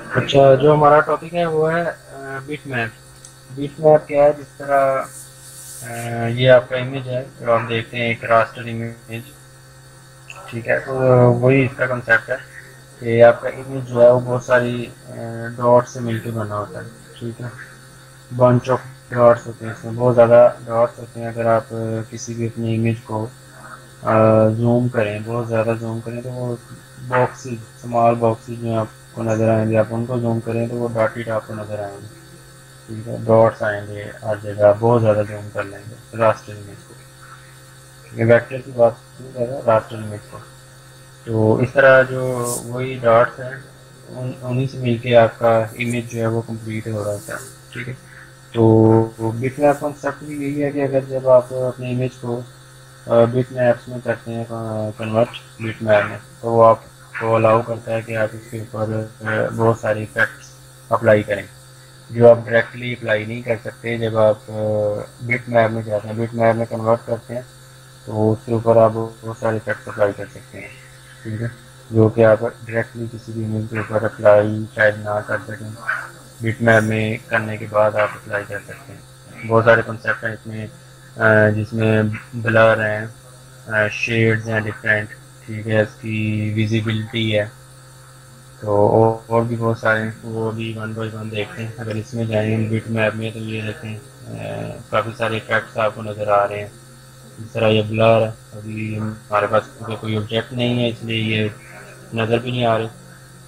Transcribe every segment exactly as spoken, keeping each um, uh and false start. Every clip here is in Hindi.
अच्छा, जो हमारा टॉपिक है वो है बिट मैप। बिट मैप क्या है? जिस तरह अ, ये आपका इमेज है जो आप देखते हैं, एक रास्टर इमेज। ठीक है, तो वही इसका कंसेप्ट है कि आपका इमेज जो है वो बहुत सारी डॉट से मिलकर बना होता है। ठीक है, बंच ऑफ डॉट्स होते हैं, इसमें बहुत ज़्यादा डॉट्स होते हैं। अगर आप अ, किसी भी अपनी इमेज को जूम करें, बहुत ज़्यादा जूम करें, तो वो बॉक्सेस, स्मॉल बॉक्सेस जो आपको नज़र आएंगे, आप उनको जूम करें तो वो डॉटेड आपको नज़र आएंगे। ठीक है, डॉट्स आएंगे हर जगह, आप बहुत ज़्यादा जूम कर लेंगे रास्टर इमेज को। ठीक है, वेक्टर की बात नहीं कर रहा, रास्टर इमेज को। तो इस तरह जो वही डॉट्स हैं, उन उन्हीं से मिलके आपका इमेज जो है वो कंप्लीट हो रहा होता है। ठीक है, तो बिटमैप कॉन्सेप्ट भी यही है कि अगर जब आप अपने इमेज को बिट मैप्स में करते हैं, कन्वर्ट बिट मैप में, तो वो आपको अलाउ करता है कि आप इसके ऊपर अ, बहुत सारे इफेक्ट्स अप्लाई करें जो आप डायरेक्टली अप्लाई नहीं कर सकते। जब आप बिट मैप में जाते हैं, बिट मैप में कन्वर्ट करते हैं, तो उसके ऊपर आप बहुत सारे इफेक्ट्स अप्लाई कर सकते हैं। ठीक है, जो कि आप डायरेक्टली किसी भी इमेज के ऊपर अप्लाई शायद ना कर सकें, बिट मैप में करने के बाद आप अप्लाई कर सकते हैं। बहुत सारे कॉन्सेप्ट हैं इसमें, अ, जिसमें ब्लर हैं, शेड्स हैं डिफरेंट। ठीक है, इसकी विजिबिलिटी है, तो और भी बहुत सारे हैं, वो भी वन बाई वन देखते हैं। अगर इसमें जाएंगे बिट मैप में तो ये देखें, काफ़ी सारे इफेक्ट्स आपको नज़र आ रहे हैं। इस तरह ये ब्लर है, अभी हमारे पास कोई ऑब्जेक्ट नहीं है इसलिए ये नज़र भी नहीं आ रही।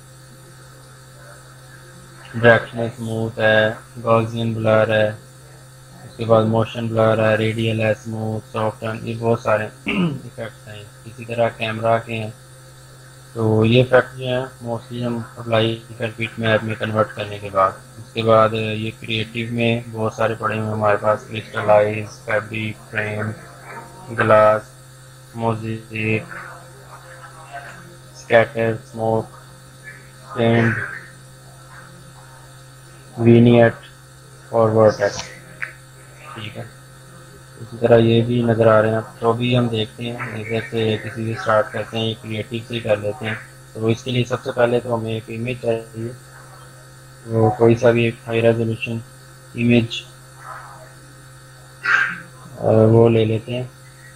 डायरेक्शनल स्मूथ है, गॉसियन ब्लर है, उसके बाद मोशन ब्लर है, रेडियल है, स्मूथ, सॉफ्ट, ये बहुत सारे इफेक्ट्स हैं। इसी तरह कैमरा के हैं। तो ये इफेक्ट जो है मोस्टली हम अप्लाई कर बिट मैप में कन्वर्ट करने के बाद, उसके बाद ये क्रिएटिव में बहुत सारे पड़े हुए हमारे पास, crystallize, fabric, frame, glass, mosaic, scatter, smoke, stand, vignette और वर्टेक्स। ठीक है, इसी तरह ये भी नज़र आ रहे हैं। तो अभी हम देखते हैं, जैसे किसी से स्टार्ट करते हैं, क्रिएटिव से कर लेते हैं। तो इसके लिए सबसे पहले तो हमें एक इमेज चाहिए, तो कोई सा भी एक हाई रेजोल्यूशन इमेज वो ले लेते हैं।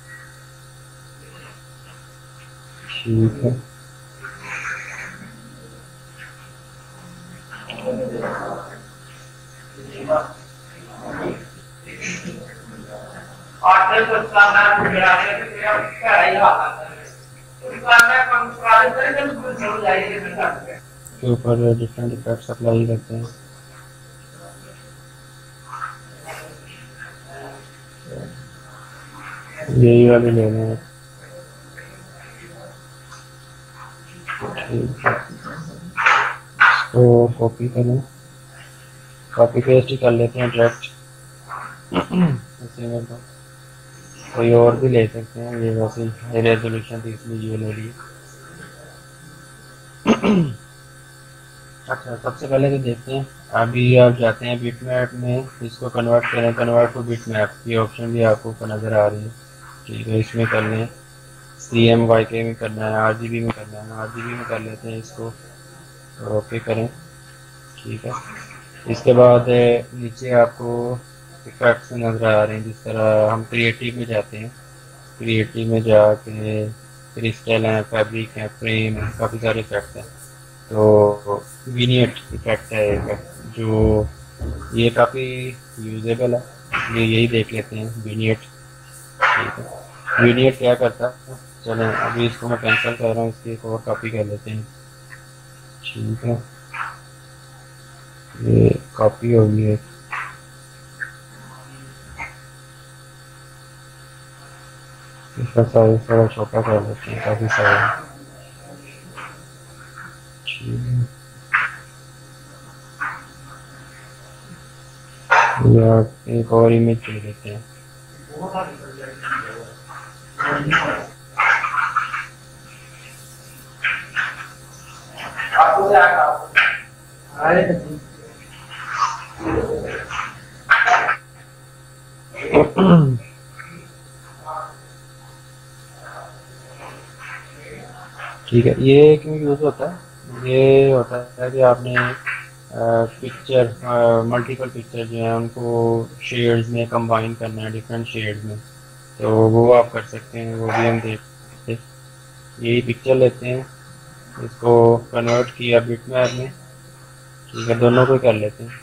ठीक है, के ऊपर डिफरेंट इफेक्ट्स अप्लाई करते हैं। यही वाले ले रहे हैं। ठीक है, इसको कॉपी करें, कॉपी पेस्ट ही कर लेते हैं डायरेक्ट इस इमेज को। कोई और भी ले सकते हैं, ये वैसे हाई रेजोल्यूशन थी इसलिए ये ले ली। अच्छा, सबसे पहले तो देखते हैं, अभी आप जाते हैं बिट मैप में, इसको कन्वर्ट करें, कन्वर्ट टू बिट मैप, ये ऑप्शन भी आपको ऊपर नज़र आ रही है। ठीक है, इसमें कर लें, सी एम वाई के में करना है, आर जी बी में करना है, आर जी बी में कर लेते हैं इसको, तो ओके करें। ठीक है, इसके बाद नीचे आपको इफेक्ट्स नज़र आ रहे हैं। जिस तरह हम क्रिएटिव में जाते हैं, क्रिएटिव में जाके क्रिस्टल हैं, फैब्रिक हैं, फ्रेम हैं, काफ़ी सारे इफेक्ट हैं। तो विनियट इफेक्ट है एक, जो ये काफ़ी यूजेबल है, इसलिए यही देख लेते हैं विनियट। ठीक है, विनियट क्या करता है, चलें अभी इसको मैं कैंसिल कर रहा हूँ, इसकी एक और कॉपी कर लेते हैं। ठीक है, ये कॉपी होगी है। इसका साइज थोड़ा छोटा कर लेते हैं, काफ़ी सारा। ठीक है, या एक और इमेज दे देते हैं। ठीक है, ये क्यों यूज़ होता है? ये होता है कि आपने पिक्चर मल्टीपल पिक्चर जो है उनको शेड्स में कंबाइन करना है, डिफरेंट शेड्स में, तो वो आप कर सकते हैं, वो भी हम देखते हैं। यही पिक्चर लेते हैं, इसको कन्वर्ट किया बिटमैप में, ठीक है, दोनों को कर लेते हैं।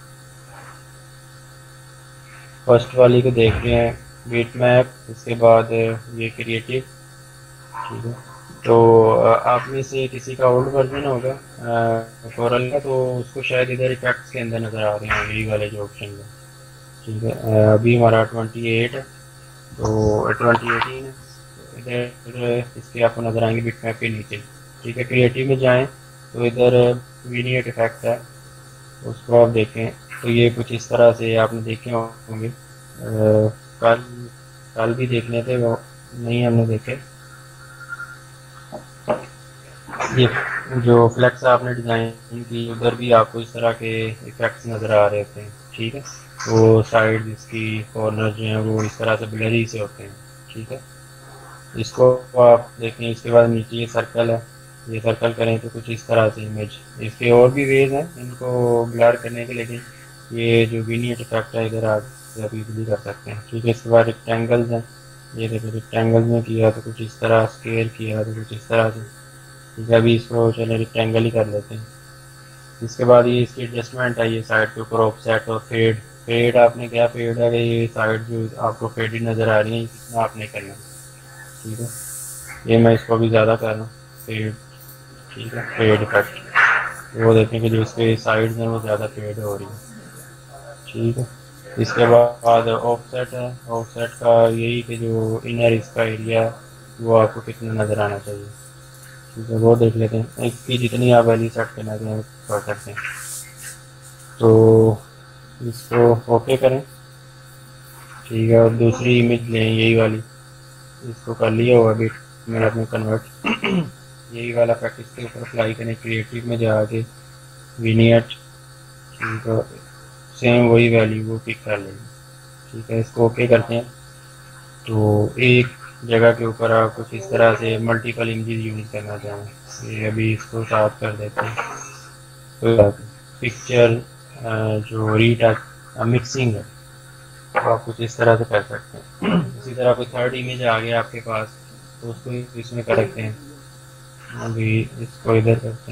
फर्स्ट वाली को देख रहे हैं बिटमैप, इसके बाद ये क्रिएटिव, ठीक है। तो आप में से किसी का ओल्ड वर्जन होगा कोरल का, तो उसको शायद इधर इफेक्ट्स के अंदर नज़र आ रहे हैं यही वाले जो ऑप्शन है, ठीक है। अभी हमारा ट्वेंटी एट है, तो ट्वेंटी एटीन है, इधर इसके आपको नज़र आएंगे बिटमैप के नीचे, ठीक है। क्रिएटिव में जाएं तो इधर विनियट इफेक्ट है, उसको आप देखें तो ये कुछ इस तरह से आपने देखे होंगे, कल कल भी देखने थे, वो नहीं हमने देखे। ये जो फ्लेक्स आपने डिज़ाइन की उधर भी आपको इस तरह के इफेक्ट्स नज़र आ रहे होते हैं, ठीक है। वो साइड इसकी कॉर्नर जो हैं वो इस तरह से ब्लरी से होते हैं, ठीक है। इसको आप देखें, इसके बाद नीचे ये सर्कल है, ये सर्कल करें तो कुछ इस तरह से इमेज, इसके और भी वेज हैं इनको ब्लर करने के, लेकिन ये जो विनियट इफेक्ट है इधर आप इजीली कर सकते हैं, ठीक है। इसके बाद रेक्टेंगल्स हैं, ये देखो रेक्टेंगल्स में किया तो कुछ इस तरह, स्केयर किया तो कुछ इस तरह से, ठीक है। अभी इसको चले रेक्टेंगल ही कर लेते हैं। इसके बाद ये इसकी एडजस्टमेंट है, ये साइड के ऊपर ऑफसेट और फेड। फेड आपने क्या फेड है, ये साइड जो आपको फेडेड नज़र आ रही है, इतना आपने करना, ठीक है। ये मैं इसको भी ज़्यादा कर रहा हूँ फेड, ठीक है, फेड इफेक्ट, वो देखें कि जो इसके साइड्स हैं वो ज़्यादा फेड हो रही है, ठीक है। इसके बाद ऑफसेट है, ऑफसेट का यही कि जो इनर इसका एरिया है वो आपको कितना नज़र आना चाहिए, ठीक है, वो देख लेते हैं। इसकी जितनी आप वैल्यू सेट करना चाहें कर सकते हैं, तो इसको ओके करें, ठीक है। और दूसरी इमेज लें यही वाली, इसको कर लिया हुआ बिट में अपने कन्वर्ट यही वाला इफेक्ट इसके ऊपर अप्लाई करें, क्रिएटिव में जाके विनियट, ठीक है, सेम वही वैल्यू वो पिक कर लेंगे, ठीक है। इसको ओके करते हैं, तो एक जगह के ऊपर आप कुछ इस तरह से मल्टीपल इमेजेस यूज करना चाहें, ये अभी इसको साफ कर देते हैं। तो पिक्चर जो रीटच मिक्सिंग है तो आप कुछ इस तरह से कर सकते हैं। इसी तरह कोई थर्ड इमेज आ गया आपके पास तो उसको इसमें कर सकते हैं, अभी इसको इधर करते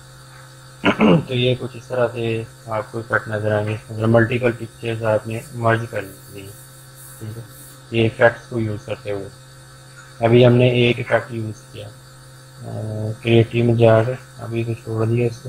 हैं तो ये कुछ इस तरह से आपको इफेक्ट नजर आएंगे, अगर मल्टीपल पिक्चर्स आपने मर्ज कर ली, ठीक है, ये इफेक्ट्स को यूज़ करते हुए। अभी हमने एक इफेक्ट यूज़ किया क्रिएटिव में जाकर, अभी तो छोड़ दिया इसको।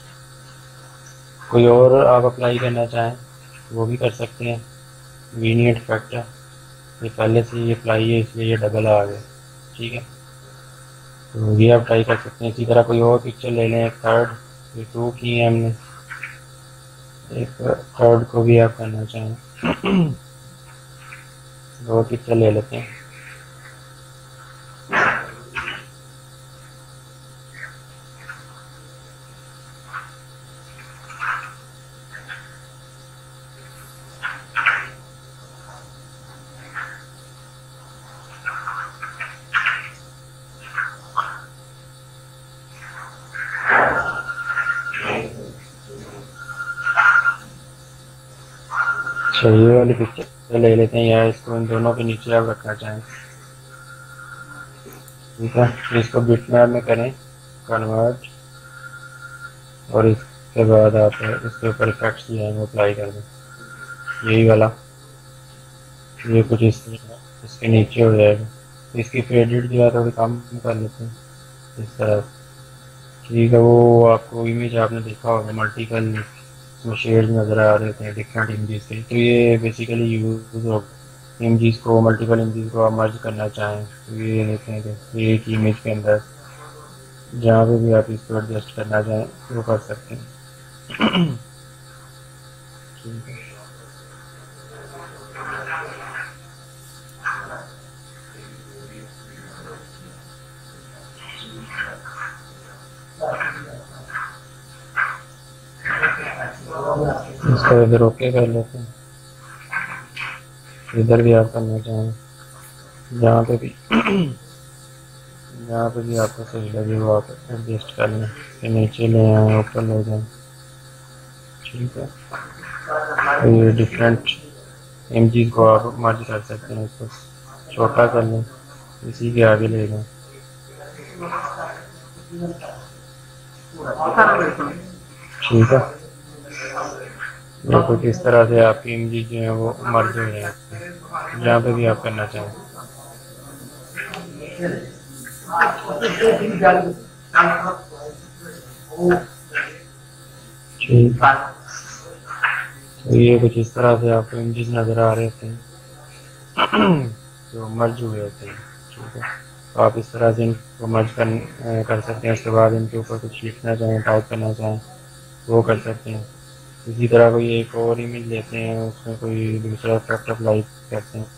कोई और आप अप्लाई करना चाहें वो भी कर सकते हैं, विनियट इफेक्ट है, ये पहले से ये अप्लाई है इसलिए ये डबल आ गया, ठीक है। तो ये आप ट्राई कर सकते हैं। इसी तरह कोई और पिक्चर ले लें, एक थर्ड, ये टू की है हमने, एक थर्ड को भी आप करना चाहें दो पिक्चर ले लेते हैं। अच्छा ये वाली पिक्चर ले लेते हैं, या इसको इन दोनों के नीचे आप रखना चाहें, ठीक है। इसको बिटमैप में करें कन्वर्ट, और इसके बाद आप इसके ऊपर इफेक्ट्स जो है वो अप्लाई कर दें, यही वाला, ये कुछ इस इसके नीचे हो जाएगा। इसकी फेडेड जो है थोड़ी कम कर लेते हैं इस तरह, ठीक है। वो आपको इमेज आपने देखा होगा मल्टीपल इसमें शेड्स नज़र आ रहे थे डिफरेंट इमेजेस के, तो ये बेसिकली यूज हो इमेजेस को, मल्टीपल इमेजेस को आप मर्ज करना चाहें तो ये देते हैं कि एक इमेज के अंदर जहाँ पे भी आप इसको एडजस्ट करना चाहें वो कर सकते हैं ठीक है। इसको इधर ओके कर लेते हैं, इधर भी आप करना चाहें, जहाँ पे भी जहाँ पे भी आपको सही लगे वो आप एडजस्ट कर लें, नीचे ले आए ऊपर ले जाएं। ठीक है, तो ये डिफरेंट इमेजेस को आप मर्ज कर सकते हैं, इसको छोटा कर लें, इसी के आगे ले लें। ठीक है, ये कुछ इस तरह से आपकी इमेजेस जो है वो मर्ज हो जाए जहाँ पे भी आप करना चाहें। ठीक, तो ये कुछ इस तरह से आपको इमेजेस नज़र आ रहे होते हैं जो मर्ज हुए होते हैं। ठीक है, तो आप इस तरह से इनको मर्ज कर, कर सकते हैं। उसके बाद इनके ऊपर कुछ लिखना चाहें, टाइप करना चाहें, वो कर सकते हैं। इसी तरह कोई एक और इमेज लेते हैं, उसमें कोई दूसरा इफेक्ट अप्लाई करते हैं।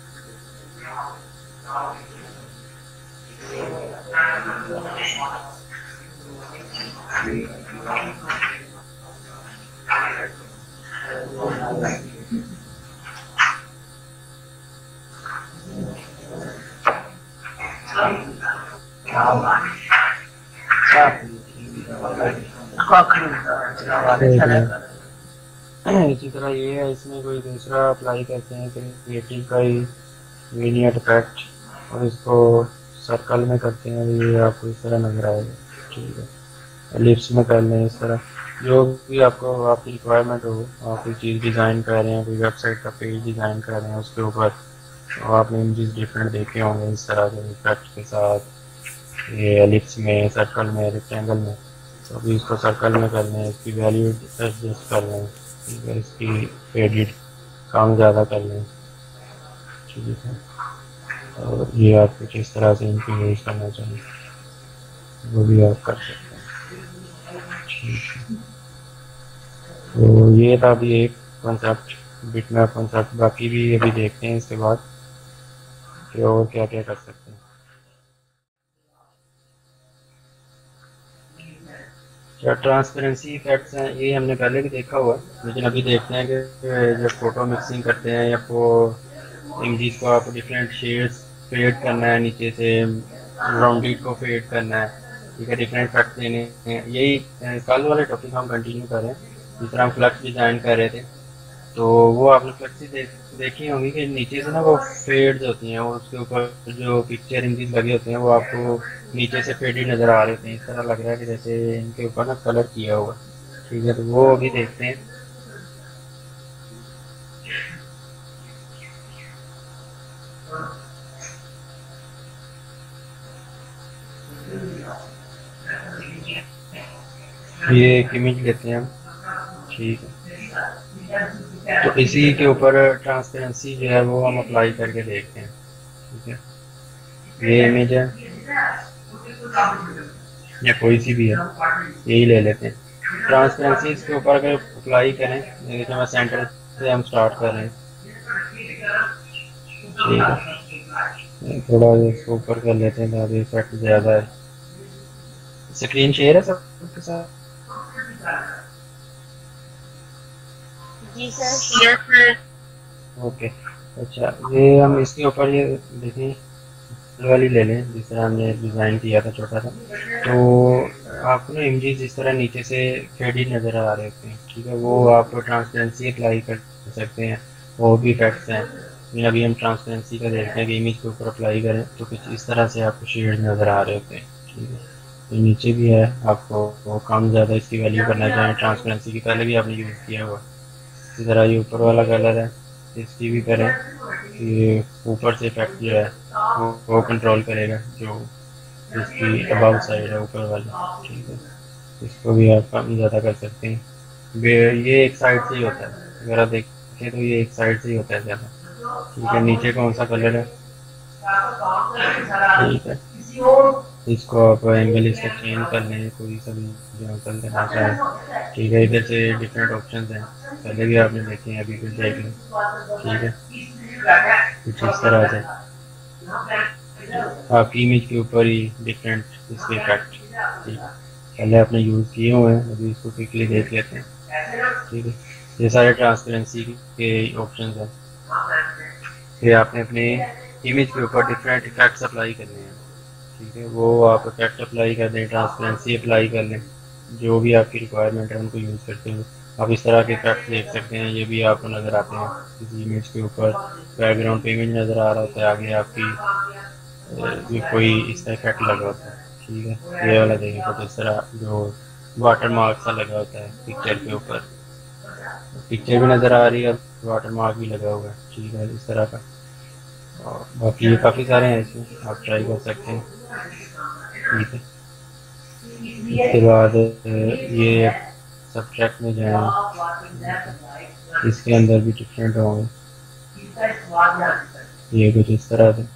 इसी तरह ये है, इसमें कोई दूसरा अप्लाई करते हैं क्रिएटिव का ही विनियट इफेक्ट, और इसको सर्कल में करते हैं। ये आपको इस तरह नजर आएगा। ठीक है, एलिप्स में कर लें, इस तरह जो भी आपको आपकी रिक्वायरमेंट हो। आप कोई चीज़ डिज़ाइन कर रहे हैं, कोई वेबसाइट का पेज डिज़ाइन कर रहे हैं, उसके ऊपर तो आपने इमेजेस डिफरेंट देखे होंगे इस तरह के इफेक्ट के साथ, ये एलिप्स में, सर्कल में, रेक्टेंगल में। तो अभी इसको सर्कल में कर लें, इसकी वैल्यू एडजस्ट कर लें, ठीक है, इसकी एडिट कम ज़्यादा कर लें। ठीक है, और ये आप कुछ इस तरह से इनको यूज़ करना चाहिए, वो भी आप कर सकते हैं। ठीक है, तो ये था अभी एक कॉन्सेप्ट, बिटमैप कॉन्सेप्ट। बाकी भी अभी देखते हैं इसके बाद कि और क्या क्या कर सकते हैं। क्या ट्रांसपेरेंसी इफेक्ट्स हैं, ये हमने पहले भी देखा हुआ है, लेकिन अभी देखते हैं कि जब फोटो मिक्सिंग करते हैं या वो इमेजेस को आप डिफरेंट शेड्स फेड करना है, नीचे से राउंडेड को फेड करना है, ठीक है, डिफरेंट इफेक्ट देने हैं। यही कल वाले टॉपिक हम कंटिन्यू कर रहे हैं। जिस तरह हम फ्लक्स डिज़ाइन कर रहे थे, तो वो आपने फ्लक्स देख देखी होंगी कि नीचे से ना वो फेड्स होती हैं, और उसके ऊपर जो पिक्चर इमेजेस लगे होते हैं वो आपको नीचे से फेडेड नज़र आ रहे होते हैं। इस तरह लग रहा है कि जैसे इनके ऊपर ना कलर किया हुआ। ठीक है, तो वो अभी देखते हैं। ये एक इमेज लेते हैं हम। ठीक है, तो इसी के ऊपर ट्रांसपेरेंसी जो है वो हम अप्लाई करके देखते हैं। ठीक है, ये इमेज है या कोई सी भी है, यही ले लेते हैं। ट्रांसपेरेंसी इसके ऊपर अगर अप्लाई करें, जैसे मैं सेंटर से हम स्टार्ट कर रहे हैं। ठीक है, थोड़ा इसको ऊपर कर लेते हैं ताकि इफेक्ट ज़्यादा है। स्क्रीन शेयर है सबके साथ? जी सर। Yes sir. ओके, अच्छा, ये हम इसके ऊपर ये देखें वाली ले लें, जिस तरह हमने डिज़ाइन किया था छोटा सा। तो आपको ना इमेजेस इस तरह नीचे से फेडेड नज़र आ रहे होते हैं। ठीक है, वो आप ट्रांसपेरेंसी अप्लाई कर सकते हैं, वो भी इफेक्ट्स हैं। लेकिन अभी हम ट्रांसपेरेंसी का देखते हैं कि इमेज के ऊपर अप्लाई करें तो कुछ इस तरह से आपको शेड नज़र आ रहे होते हैं। ठीक है, तो नीचे भी है, आपको वो कम ज़्यादा इसकी वैल्यू करना चाहें ट्रांसपेरेंसी की, पहले भी आपने यूज़ किया हुआ। इसी तरह ये ऊपर वाला कलर है, इसकी भी करें, ये ऊपर से इफेक्ट जो है वो वो कंट्रोल करेगा, जो इसकी अबाउट साइड है ऊपर वाली। ठीक है, इसको भी आप कम ज़्यादा कर सकते हैं। ये एक साइड से ही होता है, अगर आप देखें तो ये एक साइड से ही होता है ज़्यादा। ठीक है, नीचे कौन सा कलर है? ठीक है, इसको आप एंगल इसका चेंज कर लें, कोई सा भी जो अंकल देना चाहे। ठीक है, इधर से डिफरेंट ऑप्शन हैं, पहले भी आपने देखे हैं, अभी कुछ देख लें। ठीक है, कुछ इस तरह से आपकी इमेज के ऊपर ही डिफरेंट इसके इफेक्ट, ठीक है, पहले आपने यूज़ किए हुए हैं, अभी इसको क्विकली देख लेते हैं। ठीक है, ये सारे ट्रांसपेरेंसी के ऑप्शन हैं, ये आपने अपने इमेज के ऊपर डिफरेंट इफेक्ट्स अप्लाई करने हैं। ठीक है, वो आप इफेक्ट अप्लाई कर दें, ट्रांसपेरेंसी अप्लाई कर लें, जो भी आपकी रिक्वायरमेंट है उनको यूज़ करते हैं। आप इस तरह के इफेक्ट देख सकते हैं, ये भी आपको नज़र आते हैं। किसी इमेज के ऊपर बैकग्राउंड पे इमेज नज़र आ रहा होता है, आगे आपकी ये कोई इसका इफेक्ट लगा होता है। ठीक है, ये वाला देखें कुछ इस तरह जो वाटर मार्क सा लगा होता है पिक्चर के ऊपर, पिक्चर भी नज़र आ रही है और वाटर मार्क भी लगा हुआ है। ठीक है, इस तरह का। और बाकी ये काफ़ी सारे हैं, इसमें आप ट्राई कर सकते हैं। ठीक है, इसके बाद ये सब्ट्रैक्ट में जाएं, इसके अंदर भी डिफरेंट होंगे, ये कुछ इस तरह से।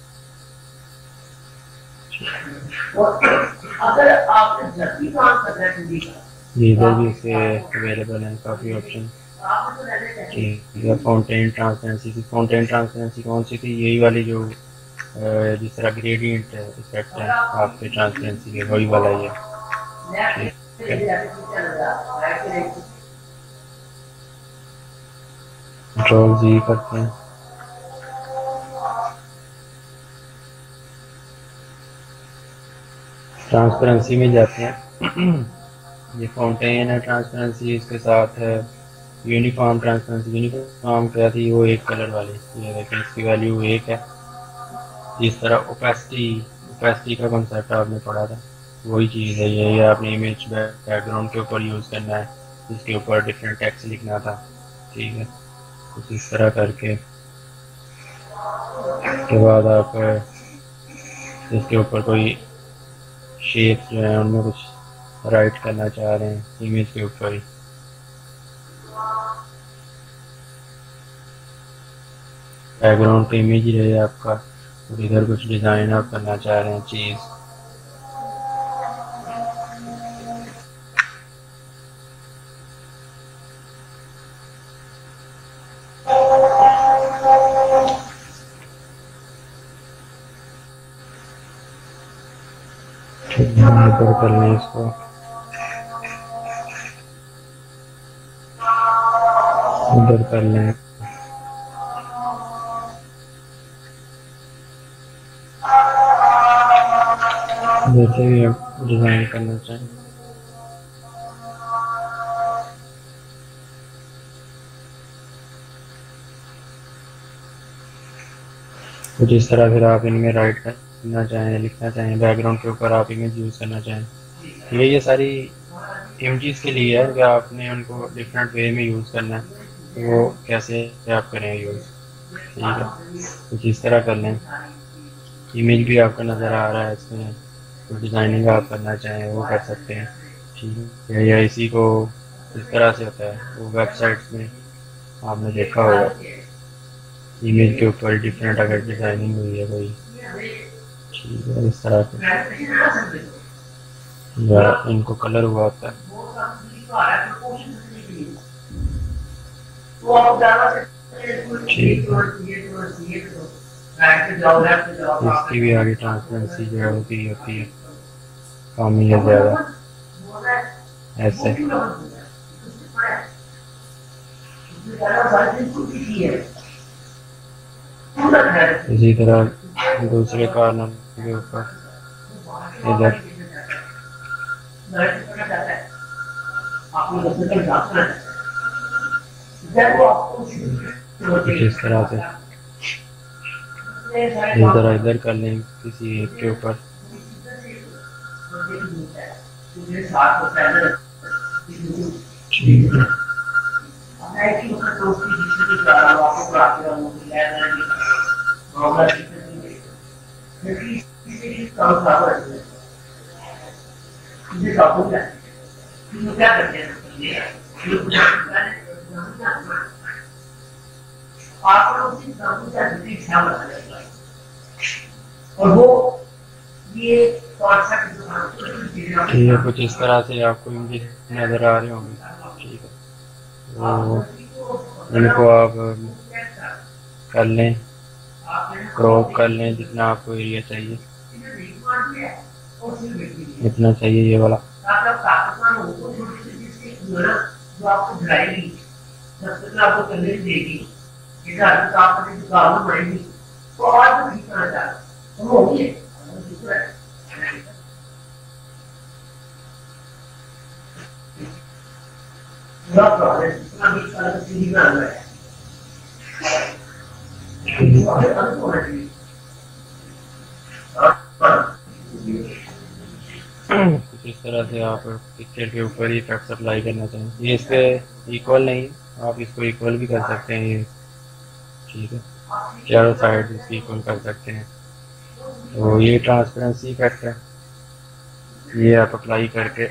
ये इधर भी इसके अवेलेबल हैं काफ़ी ऑप्शन। ठीक है, फाउंटेन ट्रांसपेरेंसी की फाउंटेन ट्रांसपेरेंसी कौन सी थी? यही वाली जो जिस तरह ग्रेडियंट इफेक्ट है आपके ट्रांसपेरेंसी के, वही वाला ही है। कंट्रोल जी करते हैं, ट्रांसपेरेंसी में जाते हैं। ये फाउंटेन है ट्रांसपेरेंसी, इसके साथ है यूनिफॉर्म ट्रांसपेरेंसी। यूनिफॉर्म क्या थी? वो एक कलर वाली, ये देखें इसकी वैल्यू एक है। जिस तरह ओपेसिटी ओपेसिटी का कॉन्सेप्ट आपने पढ़ा था, वही चीज़ है ये। ये आपने इमेज बैकग्राउंड के ऊपर यूज़ करना है, इसके ऊपर डिफरेंट टेक्स्ट लिखना था। ठीक है, कुछ इस तरह करके उसके बाद आप इसके ऊपर कोई शेप जो है उनमें कुछ राइट करना चाह रहे हैं इमेज के ऊपर ही। बैकग्राउंड तो इमेज ही रहे आपका, और इधर कुछ डिज़ाइन आप करना चाह रहे हैं चीज़। इधर कर लें इसको, इधर कर लें। जैसे भी आप डिज़ाइन करना चाहें। कुछ इस तरह फिर आप इनमें राइट करना चाहें, लिखना चाहें, बैकग्राउंड के ऊपर आप इमेज यूज़ करना चाहें। ये ये सारी इमेजेस के लिए है कि आपने उनको डिफरेंट वे में यूज़ करना है, तो वो कैसे आप करें यूज़। ठीक है, कुछ इस तरह कर लें। इमेज भी आपका नज़र आ रहा है इसमें, तो डिज़ाइनिंग आप करना चाहें वो कर सकते हैं। ठीक है, या इसी को इस तरह से होता है, वो वेबसाइट्स में आपने देखा होगा, इमेज के ऊपर डिफरेंट अगर डिज़ाइनिंग हुई है कोई। ठीक है, इस तरह से, या इनको कलर हुआ होता है। ठीक है, इसकी भी आगे ट्रांसपेरेंसी जो है होती होती है कम या ज़्यादा ऐसे। इसी तरह दूसरे कॉर्नर के ऊपर इधर कुछ इस तरह से इधर इधर कर लें किसी एक के ऊपर। ठीक है, और वो ये ठीक है, कुछ इस तरह से आपको इमेज नज़र आ रहे होंगे। ठीक है, तो इनको आप कर लें, क्रॉप कर लें जितना आपको एरिया चाहिए, इतना चाहिए ये वाला। जो आपको दिलाएगी, जब तक आपको करने देगी, ये तो आपको गाँव बढ़ेगी, तो और भी ठीक करना चाहता है, वो होगी है। नहीं होना चाहिए। कुछ इस तरह से आप पिक्चर के ऊपर ही इफेक्ट्स अप्लाई करना चाहें, ये इस पे इक्वल नहीं, आप इसको इक्वल भी कर सकते हैं ये, ठीक है, चारों साइड इसकी इक्वल कर सकते हैं। तो ये ट्रांसपेरेंसी इफेक्ट है, ये आप अप्लाई करके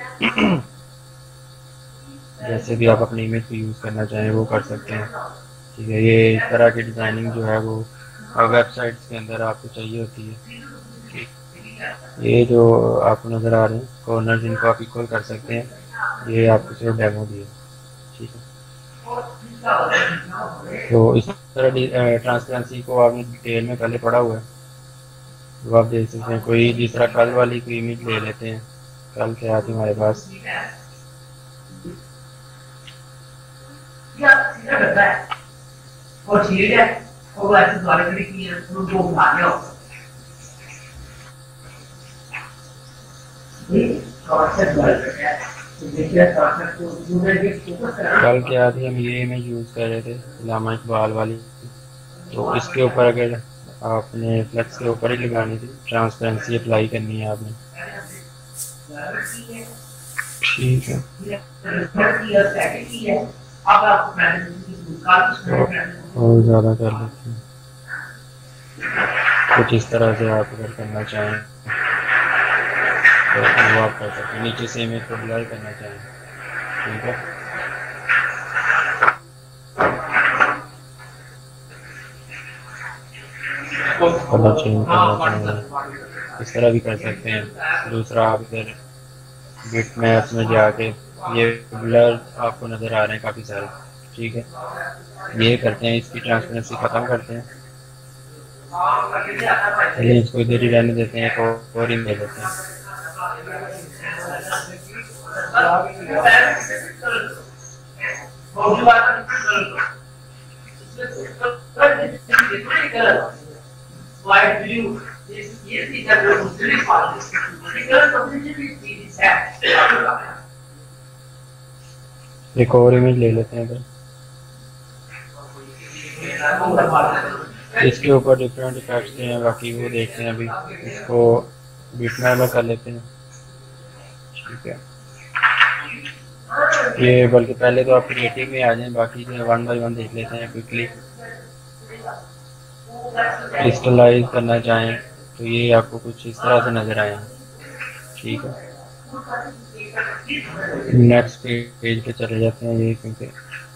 जैसे भी आप अपनी इमेज को यूज़ करना चाहें वो कर सकते हैं, ठीक है। ये इस तरह की डिज़ाइनिंग जो है वो वेबसाइट्स के अंदर आपको चाहिए होती है, ठीक। ये जो आपको नज़र आ रहे हैं कॉर्नर, इनको आप इक्वल कर सकते हैं, ये आपको सिर्फ डेमो दिए, ठीक है। तो इस तरह ट्रांसपेरेंसी को आपने डिटेल में पहले पढ़ा हुआ है, तो आप देख सकते हैं। कोई जिस तरह कल वाली कोई इमेज ले लेते हैं, कल क्या आती है हमारे पास, और ठीक है, और वो ऐसे द्वारा खड़ी की है, उनको उठा लिया होगा। कल क्या थी, हम ये इमेज यूज़ कर रहे थे अल्लामा इकबाल वाली, तो इसके ऊपर अगर आपने फ्लेक्स के ऊपर ही लगानी थी, ट्रांसपेरेंसी अप्लाई करनी है आपने, ठीक है। और ज़्यादा कर लेते हैं, कुछ इस तरह से आप अगर करना चाहें तो वो आप कर सकते हैं, नीचे से इमेज को ब्लर करना चाहें, ठीक है। कलर चेंज करना चाहें इस तरह भी कर सकते हैं। दूसरा आप इधर बिट मैप्स में जाके ये ब्लर आपको नज़र आ रहे हैं काफ़ी सारे, ठीक है, ये करते हैं, इसकी ट्रांसपेरेंसी ख़त्म करते हैं, चलिए इसको इधर ही रहने देते हैं, एक और ही ले लेते हैं। एक और इमेज ले लेते हैं, इसके ऊपर डिफरेंट इफेक्ट्स हैं, बाकी वो देखते हैं अभी, इसको बिटमैप में कर लेते हैं, ठीक है। ये बल्कि पहले तो आप क्रिएटिव में आ जाएं, बाकी जो वन बाय वन देख लेते हैं क्विकली। क्रिस्टलाइज करना चाहें तो ये आपको कुछ इस तरह से नज़र आए, ठीक है। नेक्स्ट पेज पे चले जाते हैं, ये क्योंकि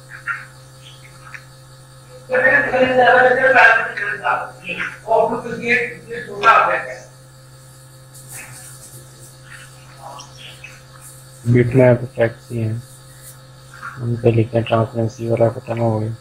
बिटमैप इफेक्ट्स ही हैं, उन पे लिखते हैं, ट्रांसपेरेंसी वाला खत्म हो गया।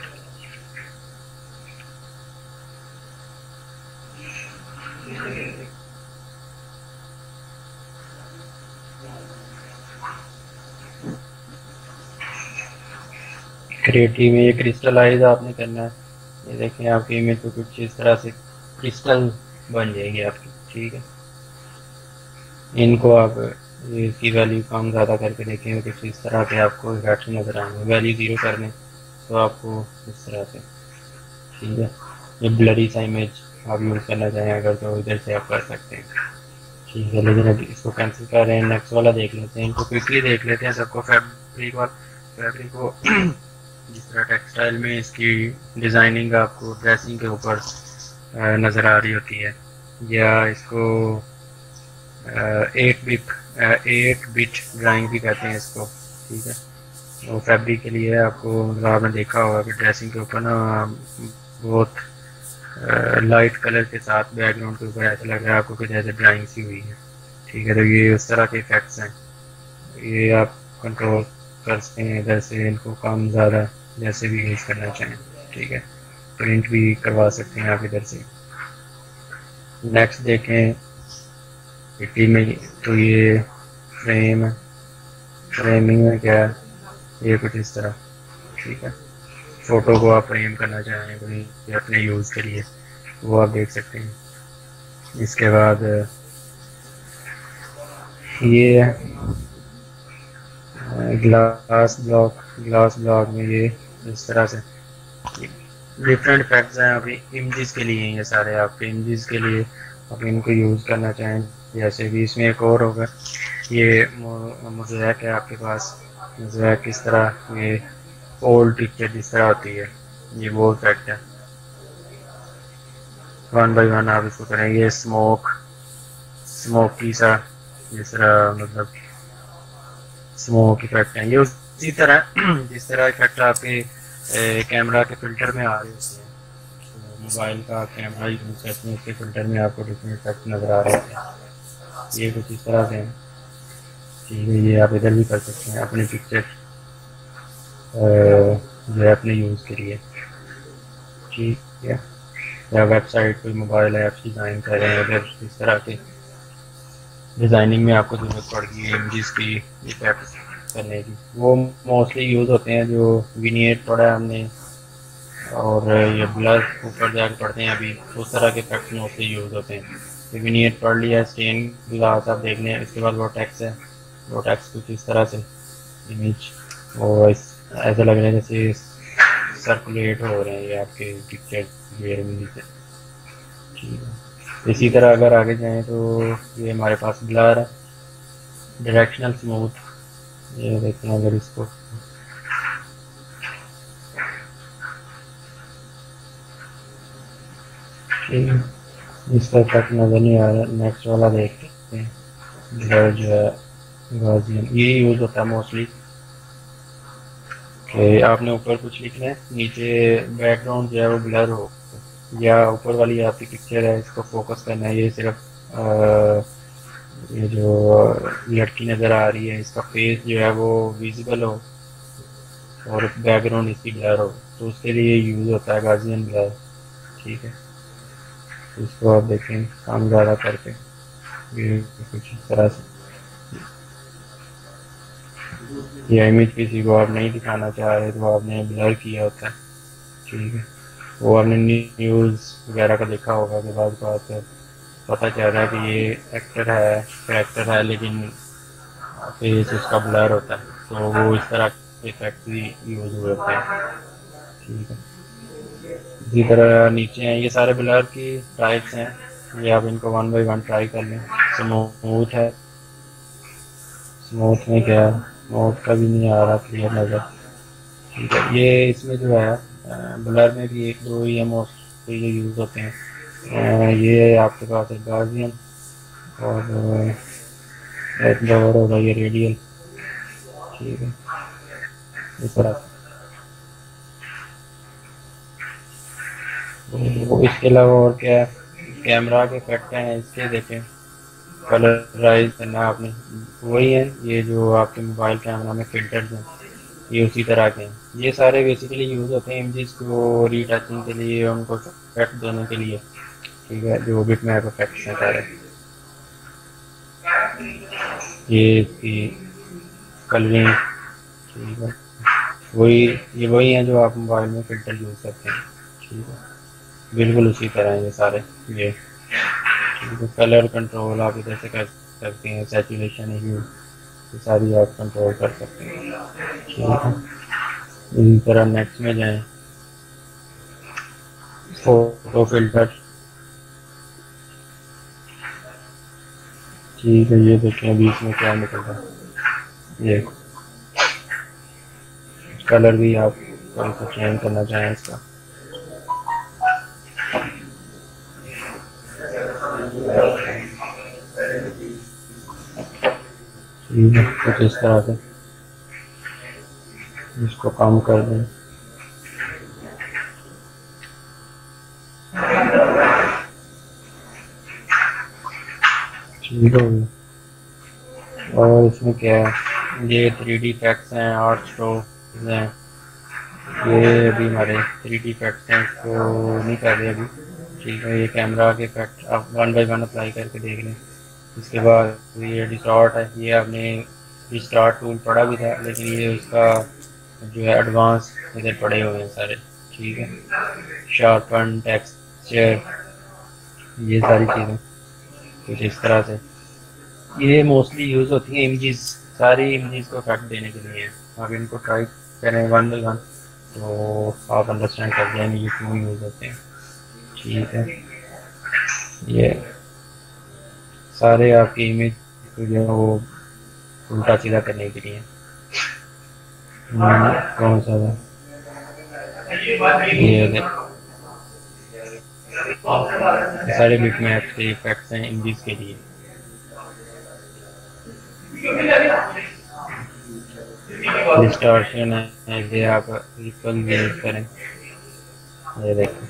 क्रिएटिव में ये क्रिस्टलाइज आपने करना है, ये देखें आपकी इमेज तो कुछ इस तरह से क्रिस्टल बन जाएगी आपकी, ठीक है। इनको आप इसकी वैल्यू कम ज़्यादा करके देखेंगे, कुछ इस तरह के आपको इफेक्ट नज़र आएंगे। वैल्यू ज़ीरो कर लें तो आपको इस तरह से, ठीक है। ये ब्लरी सा इमेज आप यूज़ करना चाहें अगर तो इधर से आप कर सकते हैं, ठीक है। लेकिन अभी इसको कैंसिल कर रहे हैं, नेक्स्ट वाला देख लेते हैं, इनको क्विकली देख लेते हैं सबको। फैब्रिक और फैब्रिक को जिस तरह टेक्सटाइल में इसकी डिज़ाइनिंग आपको ड्रेसिंग के ऊपर नज़र आ रही होती है, या इसको eight bit eight bit drawing भी कहते हैं इसको, ठीक है। तो फैब्रिक के लिए आपको मतलब आपने देखा होगा कि ड्रेसिंग के ऊपर ना बहुत लाइट कलर के साथ बैकग्राउंड के ऊपर ऐसा लग रहा है आपको कि जैसे ड्राइंग सी हुई है, ठीक है। तो ये उस तरह के इफेक्ट्स हैं, ये आप कंट्रोल कर सकते हैं इधर से, इनको कम ज़्यादा जैसे भी यूज़ करना चाहें, ठीक है। प्रिंट भी करवा सकते हैं आप इधर से। नेक्स्ट देखें पिटी में, तो ये फ्रेम है, फ्रेमिंग में क्या है, ये कुछ इस तरह, ठीक है। फ़ोटो को आप फ्रेम करना चाहें कोई अपने यूज़ के लिए, वो आप देख सकते हैं। इसके बाद ये ग्लास ब्लॉक, ग्लास ब्लॉक में ये इस तरह से डिफरेंट इफेक्ट्स हैं अभी इमेजेस के लिए, ये सारे आपके इमेजेस के लिए आप इनको यूज़ करना चाहें। जैसे भी इसमें एक और होगा, ये मोज़ेक है आपके पास। मोज़ेक किस तरह, ये ओल्ड पिक्चर जिस तरह होती है, ये वो इफेक्ट है। वन बाई वन आप इसको करेंगे। स्मोक, स्मोकी सा जिस तरह, मतलब स्मोक इफेक्ट है ये उसी तरह जिस तरह इफेक्ट आपके कैमरा के फिल्टर में आ रहे होते हैं। तो मोबाइल का कैमरा यूज करते हैं, उसके फिल्टर में आपको डिफरेंट इफेक्ट नज़र आ रहे होते हैं। ये कुछ इस तरह से है। ठीक है, ये आप इधर भी कर सकते हैं अपनी पिक्चर जो है अपने यूज़ के लिए। ठीक है, या वेबसाइट कोई मोबाइल ऐप्स डिज़ाइन कर रहे हैं, अगर इस तरह के डिज़ाइनिंग में आपको ज़रूरत पड़ गई है इमेजेस की इफेक्ट करने की, वो मोस्टली यूज़ होते हैं जो विनिएट पड़ा है हमने, और ये ब्लर ऊपर जाकर पढ़ते हैं अभी, उस तरह के इफेक्ट मोस्टली यूज़ होते हैं। विनिएट पढ़ लिया, स्टेन ग्लास आप देख लें, इसके बाद वो टेक्स है, वो टेक्स कुछ इस तरह से इमेज वो इस ऐसा लग रहा है जैसे सर्कुलेट हो रहे हैं ये आपके पिक्चर वेयर में से। ठीक है, इसी तरह अगर आगे जाएं तो ये हमारे पास ब्लर है, डायरेक्शनल स्मूथ, ये देखते हैं अगर इसको इसका इफेक्ट नज़र नहीं आ रहा। नेक्स्ट वाला देखते हैं, ब्लर जो है गॉसियन, ये यूज़ होता है मोस्टली कि आपने ऊपर कुछ लिखना है, नीचे बैकग्राउंड जो है वो ब्लर हो, या ऊपर वाली आपकी पिक्चर है इसको फोकस करना है, ये सिर्फ आ, ये जो लड़की नज़र आ रही है इसका फेस जो है वो विजिबल हो और बैकग्राउंड इसकी ब्लर हो, तो उसके लिए यूज़ होता है गॉसियन ब्लर। ठीक है, इसको आप देखें काम ज़्यादा करके, ये कुछ इस तरह से, या इमेज किसी को आप नहीं दिखाना चाह रहे तो आपने ब्लर किया होता है। ठीक है, वो आपने न्यूज़ वगैरह का देखा होगा कि बाद बात पता चल रहा है कि ये एक्टर है, कैरेक्टर है, लेकिन फेस उसका ब्लर होता है, तो वो इस तरह के इफेक्ट भी यूज़ हुए होते हैं। ठीक है, इसी तरह नीचे हैं, ये सारे ब्लर की टाइप्स हैं, ये आप इनको वन बाई वन ट्राई कर लें। स्मूथ है, स्मूथ में क्या है, स्मूथ का भी नहीं आ रहा क्लियर नज़र। ठीक है, ये इसमें जो है ब्लर में भी एक दो ही है मोस्ट ये यूज़ होते हैं। ये आपके पास है गॉसियन, और एक और होगा ये रेडियल। ठीक है, इस तरह तो इसके अलावा और क्या है, कैमरा के इफेक्ट हैं इसके देखें, कलराइज करना आपने, वही है ये जो आपके मोबाइल कैमरा में फिल्टर्स हैं, ये उसी तरह के हैं। ये सारे बेसिकली यूज़ होते हैं इमेजेस को रीटचिंग के लिए, उनको इफेक्ट देने के लिए। ठीक है, जो बिट मैप इफेक्ट्स हैं सारे, ये इसकी कलरिंग। ठीक है, वही ये वही हैं जो आप मोबाइल में फ़िल्टर यूज़ करते हैं। ठीक है, बिल्कुल उसी तरह हैं ये सारे। ये ठीक है, कलर कंट्रोल आप इधर से कर सकते हैं, सैचुरेशन ह्यू ये सारी आप कंट्रोल कर सकते हैं। ठीक है, इसी तरह नेक्स्ट में जाएं, फोटो फिल्टर। ठीक है, ये देखें अभी इसमें क्या निकल रहा है, ये कलर भी आप थोड़ा सा चेंज करना चाहें इसका। ठीक है, कुछ इस तरह से इसको कम कर दें। ठीक हो गया, और इसमें क्या है, ये थ्री डी इफेक्ट्स हैं, आर्ट स्ट्रोक्स हैं, ये अभी हमारे थ्री डी इफेक्ट्स हैं, इसको नहीं कर रहे अभी। ठीक है, ये कैमरा के इफेक्ट आप वन बाई वन अप्लाई करके देख लें। इसके बाद ये डिस्टॉर्ट है, ये आपने डिस्टॉर्ट टूल पढ़ा भी था, लेकिन ये उसका जो है एडवांस इधर पड़े हुए हैं सारे। ठीक है, शार्पन, टेक्सचर, ये सारी चीज़ें कुछ इस तरह से, ये मोस्टली यूज़ होती हैं इमेजेस, सारी इमेजेस को इफेक्ट देने के लिए। आप इनको ट्राई करें वन बाई वन, तो आप अंडरस्टैंड कर जाएंगे ये क्यों यूज़ होते हैं। ठीक है, ये सारे आपकी इमेज को जो है वो उल्टा सीधा करने के लिए। हम्म, कौन सा था ये देख, ये सारे बिट मैप के इफेक्ट्स हैं इंग्लिश के लिए। डिस्टॉर्शन है, ये आप इक्वल यूज करें। ये देखो,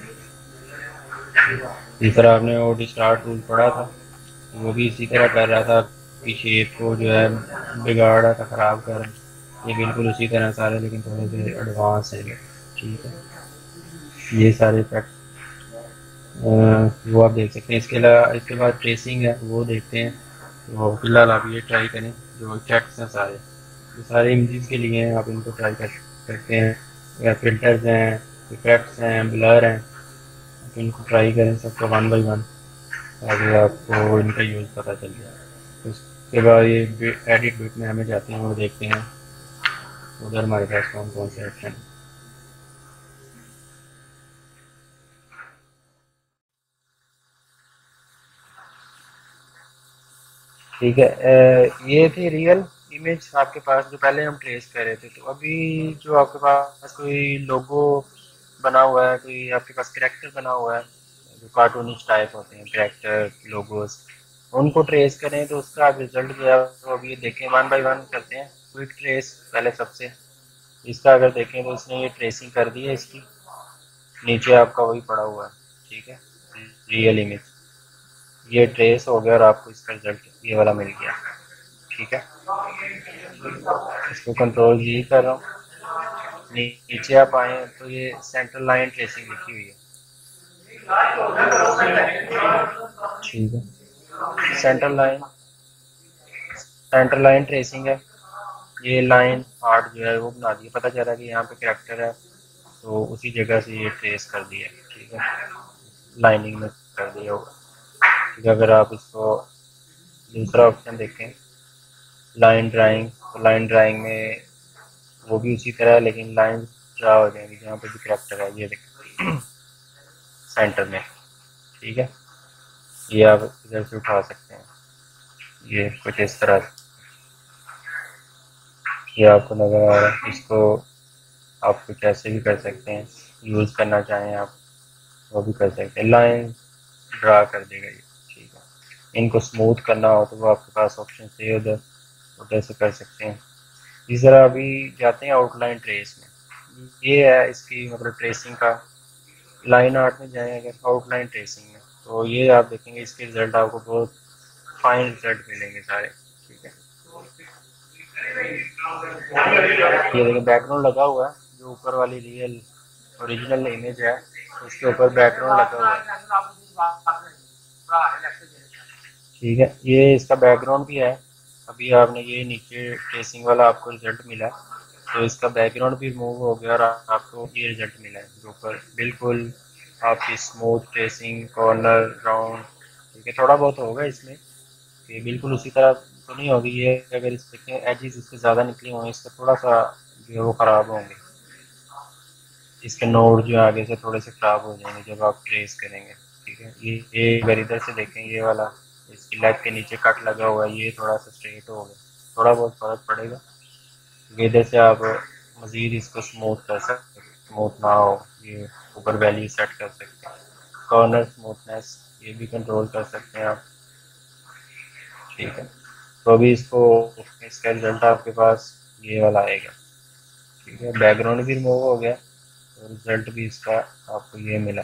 इस तरह आपने वो डिस्टार्ट टूल पढ़ा था, वो भी इसी तरह कर रहा था कि शेप को जो है बिगाड़ रहा था, ख़राब कर रहा है। ये बिल्कुल उसी तरह सारे, लेकिन थोड़े से एडवांस है। ठीक है, ये सारे इफेक्ट वो आप देख सकते हैं। इसके अलावा इसके बाद ट्रेसिंग है, वो देखते हैं। तो फिलहाल आप ये ट्राई करें, जो इफेक्ट्स हैं सारे, ये सारे इमेजेस के लिए हैं, आप इनको ट्राई कर सकते हैं। या फिल्टर्स हैं, इफेक्ट्स हैं, ब्लर हैं, आप इनको ट्राई करें सबको वन बाई वन, ताकि आपको इनका यूज़ पता चल जाए। तो उसके बाद ये एडिट बिट में हमें जाते हैं और देखते हैं उधर हमारे पास कौन कौन से ऑप्शन हैं। ठीक है, अ, ये थी रियल इमेज आपके पास जो पहले हम ट्रेस कर रहे थे। तो अभी जो आपके पास कोई लोगो बना हुआ है, कोई आपके पास कैरेक्टर बना हुआ है, जो कार्टूनिश टाइप होते हैं कैरेक्टर लोगोस, उनको ट्रेस करें तो उसका रिजल्ट जो है तो अभी देखें, वन बाय वन करते हैं। क्विक ट्रेस पहले सबसे, इसका अगर देखें तो इसने ये ट्रेसिंग कर दी है इसकी, नीचे आपका वही पड़ा हुआ है। ठीक है, रियल इमेज, ये ट्रेस हो गया और आपको इसका रिजल्ट ये वाला मिल गया। ठीक है, इसको कंट्रोल जी कर रहा हूँ, नीचे आप आए तो ये सेंट्रल लाइन ट्रेसिंग लिखी हुई है। ठीक है, central line, central line tracing है। ये लाइन आर्ट जो है वो बना दी, पता चला कि यहाँ पे कैरेक्टर है तो उसी जगह से ये ट्रेस कर दिया। ठीक है, लाइनिंग में कर दिया होगा। ठीक है, अगर आप इसको दूसरा ऑप्शन देखें लाइन ड्राइंग, तो लाइन ड्राइंग में वो भी उसी तरह है, लेकिन लाइन ड्रा हो जाएंगी जहाँ पे भी कैरेक्टर है, ये देखें सेंटर में। ठीक है, ये आप इधर से उठा सकते हैं, ये कुछ इस तरह से ये आपको नज़र आ रहा है। इसको आप कुछ ऐसे भी कर सकते हैं, यूज़ करना चाहें आप वो भी कर सकते हैं, लाइन ड्रा कर देगा ये। ठीक है, इनको स्मूथ करना हो तो वो आपके पास ऑप्शन है, उधर उधर से कर सकते हैं। इस तरह अभी जाते हैं आउटलाइन ट्रेस में, ये है इसकी मतलब ट्रेसिंग का। लाइन आर्ट में जाएं अगर आउटलाइन ट्रेसिंग में, तो ये आप देखेंगे इसके रिजल्ट आपको बहुत फाइन रिजल्ट मिलेंगे सारे। ठीक है, ये देखिए बैकग्राउंड लगा हुआ है, जो ऊपर वाली रियल ओरिजिनल इमेज है उसके ऊपर बैकग्राउंड लगा हुआ है। ठीक है, ये इसका बैकग्राउंड भी है। अभी आपने ये नीचे ट्रेसिंग वाला आपको रिजल्ट मिला, तो इसका बैकग्राउंड भी रिमूव हो गया और आपको ये रिजल्ट मिला है जो ऊपर बिल्कुल आपकी स्मूथ ट्रेसिंग, कॉर्नर राउंड। ठीक है, थोड़ा बहुत होगा इसमें कि बिल्कुल उसी तरह तो नहीं होगी ये, अगर इस देखें एजेस इसके ज़्यादा निकली हुई इसका थोड़ा सा जो है वो ख़राब होंगे, इसके नोड जो आगे से थोड़े से ख़राब हो जाएंगे जब आप ट्रेस करेंगे। ठीक है, ये ये अगर इधर से देखें ये वाला इसकी लेग के नीचे कट लगा हुआ है, ये थोड़ा सा स्ट्रेट हो गया, थोड़ा बहुत फ़र्क पड़ेगा। इधर से आप मज़ीद इसको स्मूथ कर सकते हैं, स्मूथ ना हो ये ऊपर वैल्यू सेट कर सकते हैं, कॉर्नर स्मूथनेस ये भी कंट्रोल कर सकते हैं आप। ठीक है, तो अभी इसको इसका रिजल्ट आपके पास ये वाला आएगा। ठीक है, बैकग्राउंड भी रिमूव हो गया और रिजल्ट भी इसका आपको ये मिला।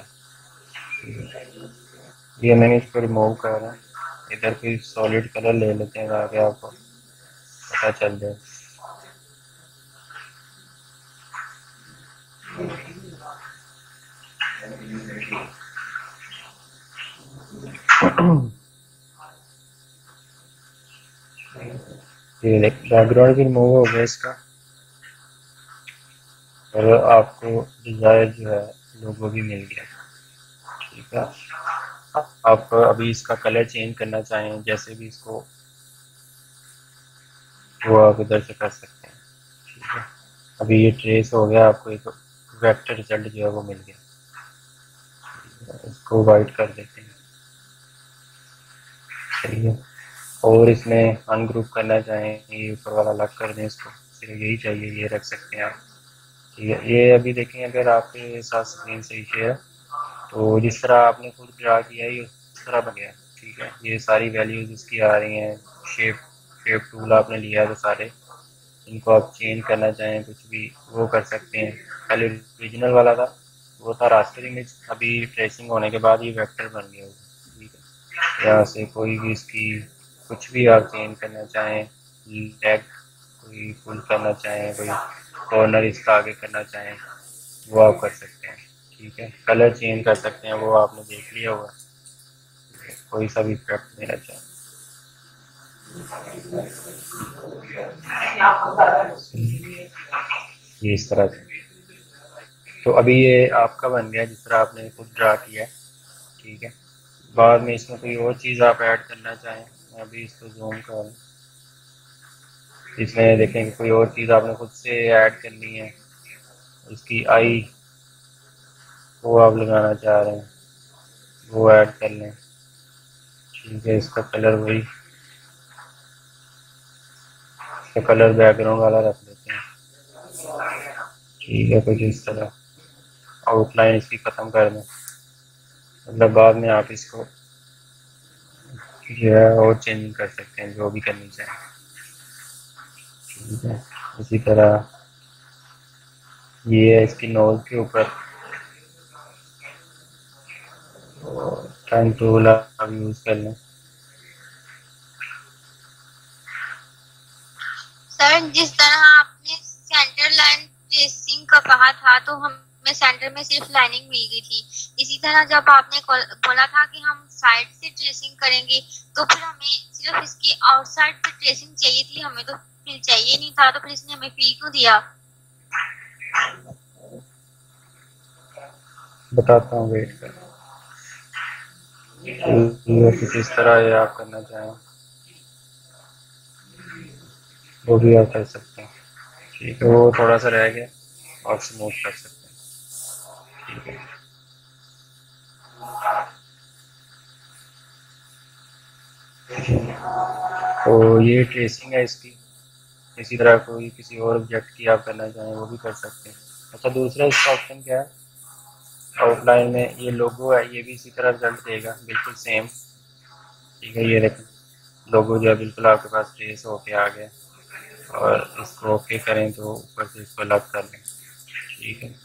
ये मैंने इसको रिमूव कर रहा है, इधर कोई सॉलिड कलर ले लेते हैं ताकि आपको पता चल जाए। ये बैकग्राउंड भी रिमूव हो गया इसका और आपको डिजायर जो है लोगो भी मिल गया। ठीक है, आप अभी इसका कलर चेंज करना चाहें जैसे भी इसको, वो आप इधर से कर सकते हैं। ठीक है, अभी ये ट्रेस हो गया, आपको एक वेक्टर रिजल्ट जो है वो मिल गया। इसको वाइट कर देते हैं, सही है। और इसमें अनग्रुप करना चाहें, ये ऊपर वाला अलग कर दें इसको, सिर्फ यही चाहिए, ये रख सकते हैं आप, ठीक है। ये अभी देखें, अगर आपके साथ स्क्रीन सही शेयर है तो जिस तरह आपने खुद ड्रा किया है ये उस तरह बन गया, ठीक है। ये सारी वैल्यूज इसकी आ रही हैं, शेप शेप टूल आपने लिया है तो सारे इनको आप चेंज करना चाहें कुछ भी वो कर सकते हैं। पहले ओरिजिनल वाला था वो था रास्टर इमेज, अभी ट्रेसिंग होने के बाद ये वेक्टर बन गया, ठीक है। यहाँ से कोई भी इसकी कुछ भी आप चेंज करना चाहें, लेग कोई फुल करना चाहें, कोई कॉर्नर इसका आगे करना चाहें वो आप कर सकते हैं, ठीक है। कलर चेंज कर सकते हैं, वो आपने देख लिया होगा, कोई सा भी इफेक्ट देना चाहें ये इस तरह से। तो अभी ये आपका बन गया जिस तरह आपने खुद ड्रा किया है, ठीक है। बाद में इसमें कोई और चीज़ आप ऐड करना चाहें, मैं अभी इसको जूम कर, इसमें देखें कि कोई और चीज़ आपने खुद से ऐड करनी है, इसकी आई वो आप लगाना चाह रहे हैं वो ऐड कर लें, ठीक है। इसका कलर वही, इसका कलर बैकग्राउंड वाला रख लेते हैं, ठीक है। कुछ इस तरह आउटलाइन इसकी ख़त्म कर दें, मतलब बाद में आप इसको जो है और चेंजिंग कर सकते हैं जो भी करनी चाहें, ठीक है। इसी तरह ये है इसकी नोज के ऊपर टाइम टूल आप यूज़ कर लें। सर जिस तरह आपने सेंटर लाइन ट्रेसिंग का कहा था तो हमें सेंटर में सिर्फ लाइनिंग मिल गई थी, इसी तरह जब आपने बोला था कि हम साइड से ट्रेसिंग करेंगे तो फिर हमें सिर्फ इसकी आउटसाइड पे ट्रेसिंग चाहिए थी, हमें तो फिर चाहिए नहीं था, तो फिर इसने हमें फी क्यों दिया? बताता हूँ, वेट कर, कुछ इस तरह ये आप करना चाहें वो भी आप कर सकते हैं, ठीक है। वो थोड़ा सा रह गया और स्मूथ कर सकते हैं, ठीक है। तो ये ट्रेसिंग है इसकी। इसी तरह कोई किसी और ऑब्जेक्ट की आप करना चाहें वो भी कर सकते हैं। अच्छा, दूसरा इसका ऑप्शन क्या है, आउटलाइन में ये लोगो है, ये भी इसी तरह रिजल्ट देगा बिल्कुल सेम, ठीक है। ये देखें लोगो जो है बिल्कुल आपके पास ट्रेस होके आ गया, और इसको ओके करें तो ऊपर से इसको अलग कर लें, ठीक है।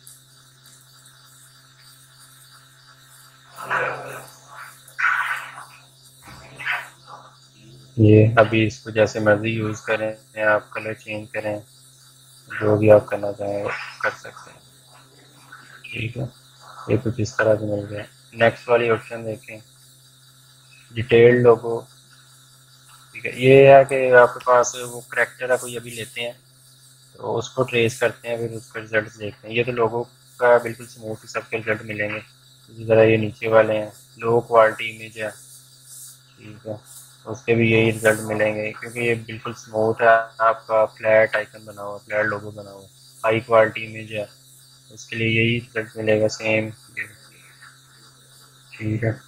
ये अभी इसको जैसे मर्जी यूज़ करें, आप कलर चेंज करें, जो भी आप करना चाहें वो कर सकते हैं, ठीक है। ये कुछ इस तरह से मिल गया। नेक्स्ट वाली ऑप्शन देखें, डिटेल्ड लोगो, ठीक है। ये है कि आपके पास वो करेक्टर है कोई अभी लेते हैं तो उसको ट्रेस करते हैं, फिर उसका रिजल्ट देखते हैं। ये तो लोगों का बिल्कुल स्मूथ ही सबके रिजल्ट मिलेंगे, इसी तरह ये नीचे वाले हैं लो क्वालिटी इमेज है, ठीक है, उसके भी यही रिजल्ट मिलेंगे क्योंकि ये बिल्कुल स्मूथ है, आपका फ्लैट आइकन बना हुआ, फ्लैट लोगो बना हुआ। हाई क्वालिटी इमेज है उसके लिए यही रिजल्ट मिलेगा सेम, ठीक है।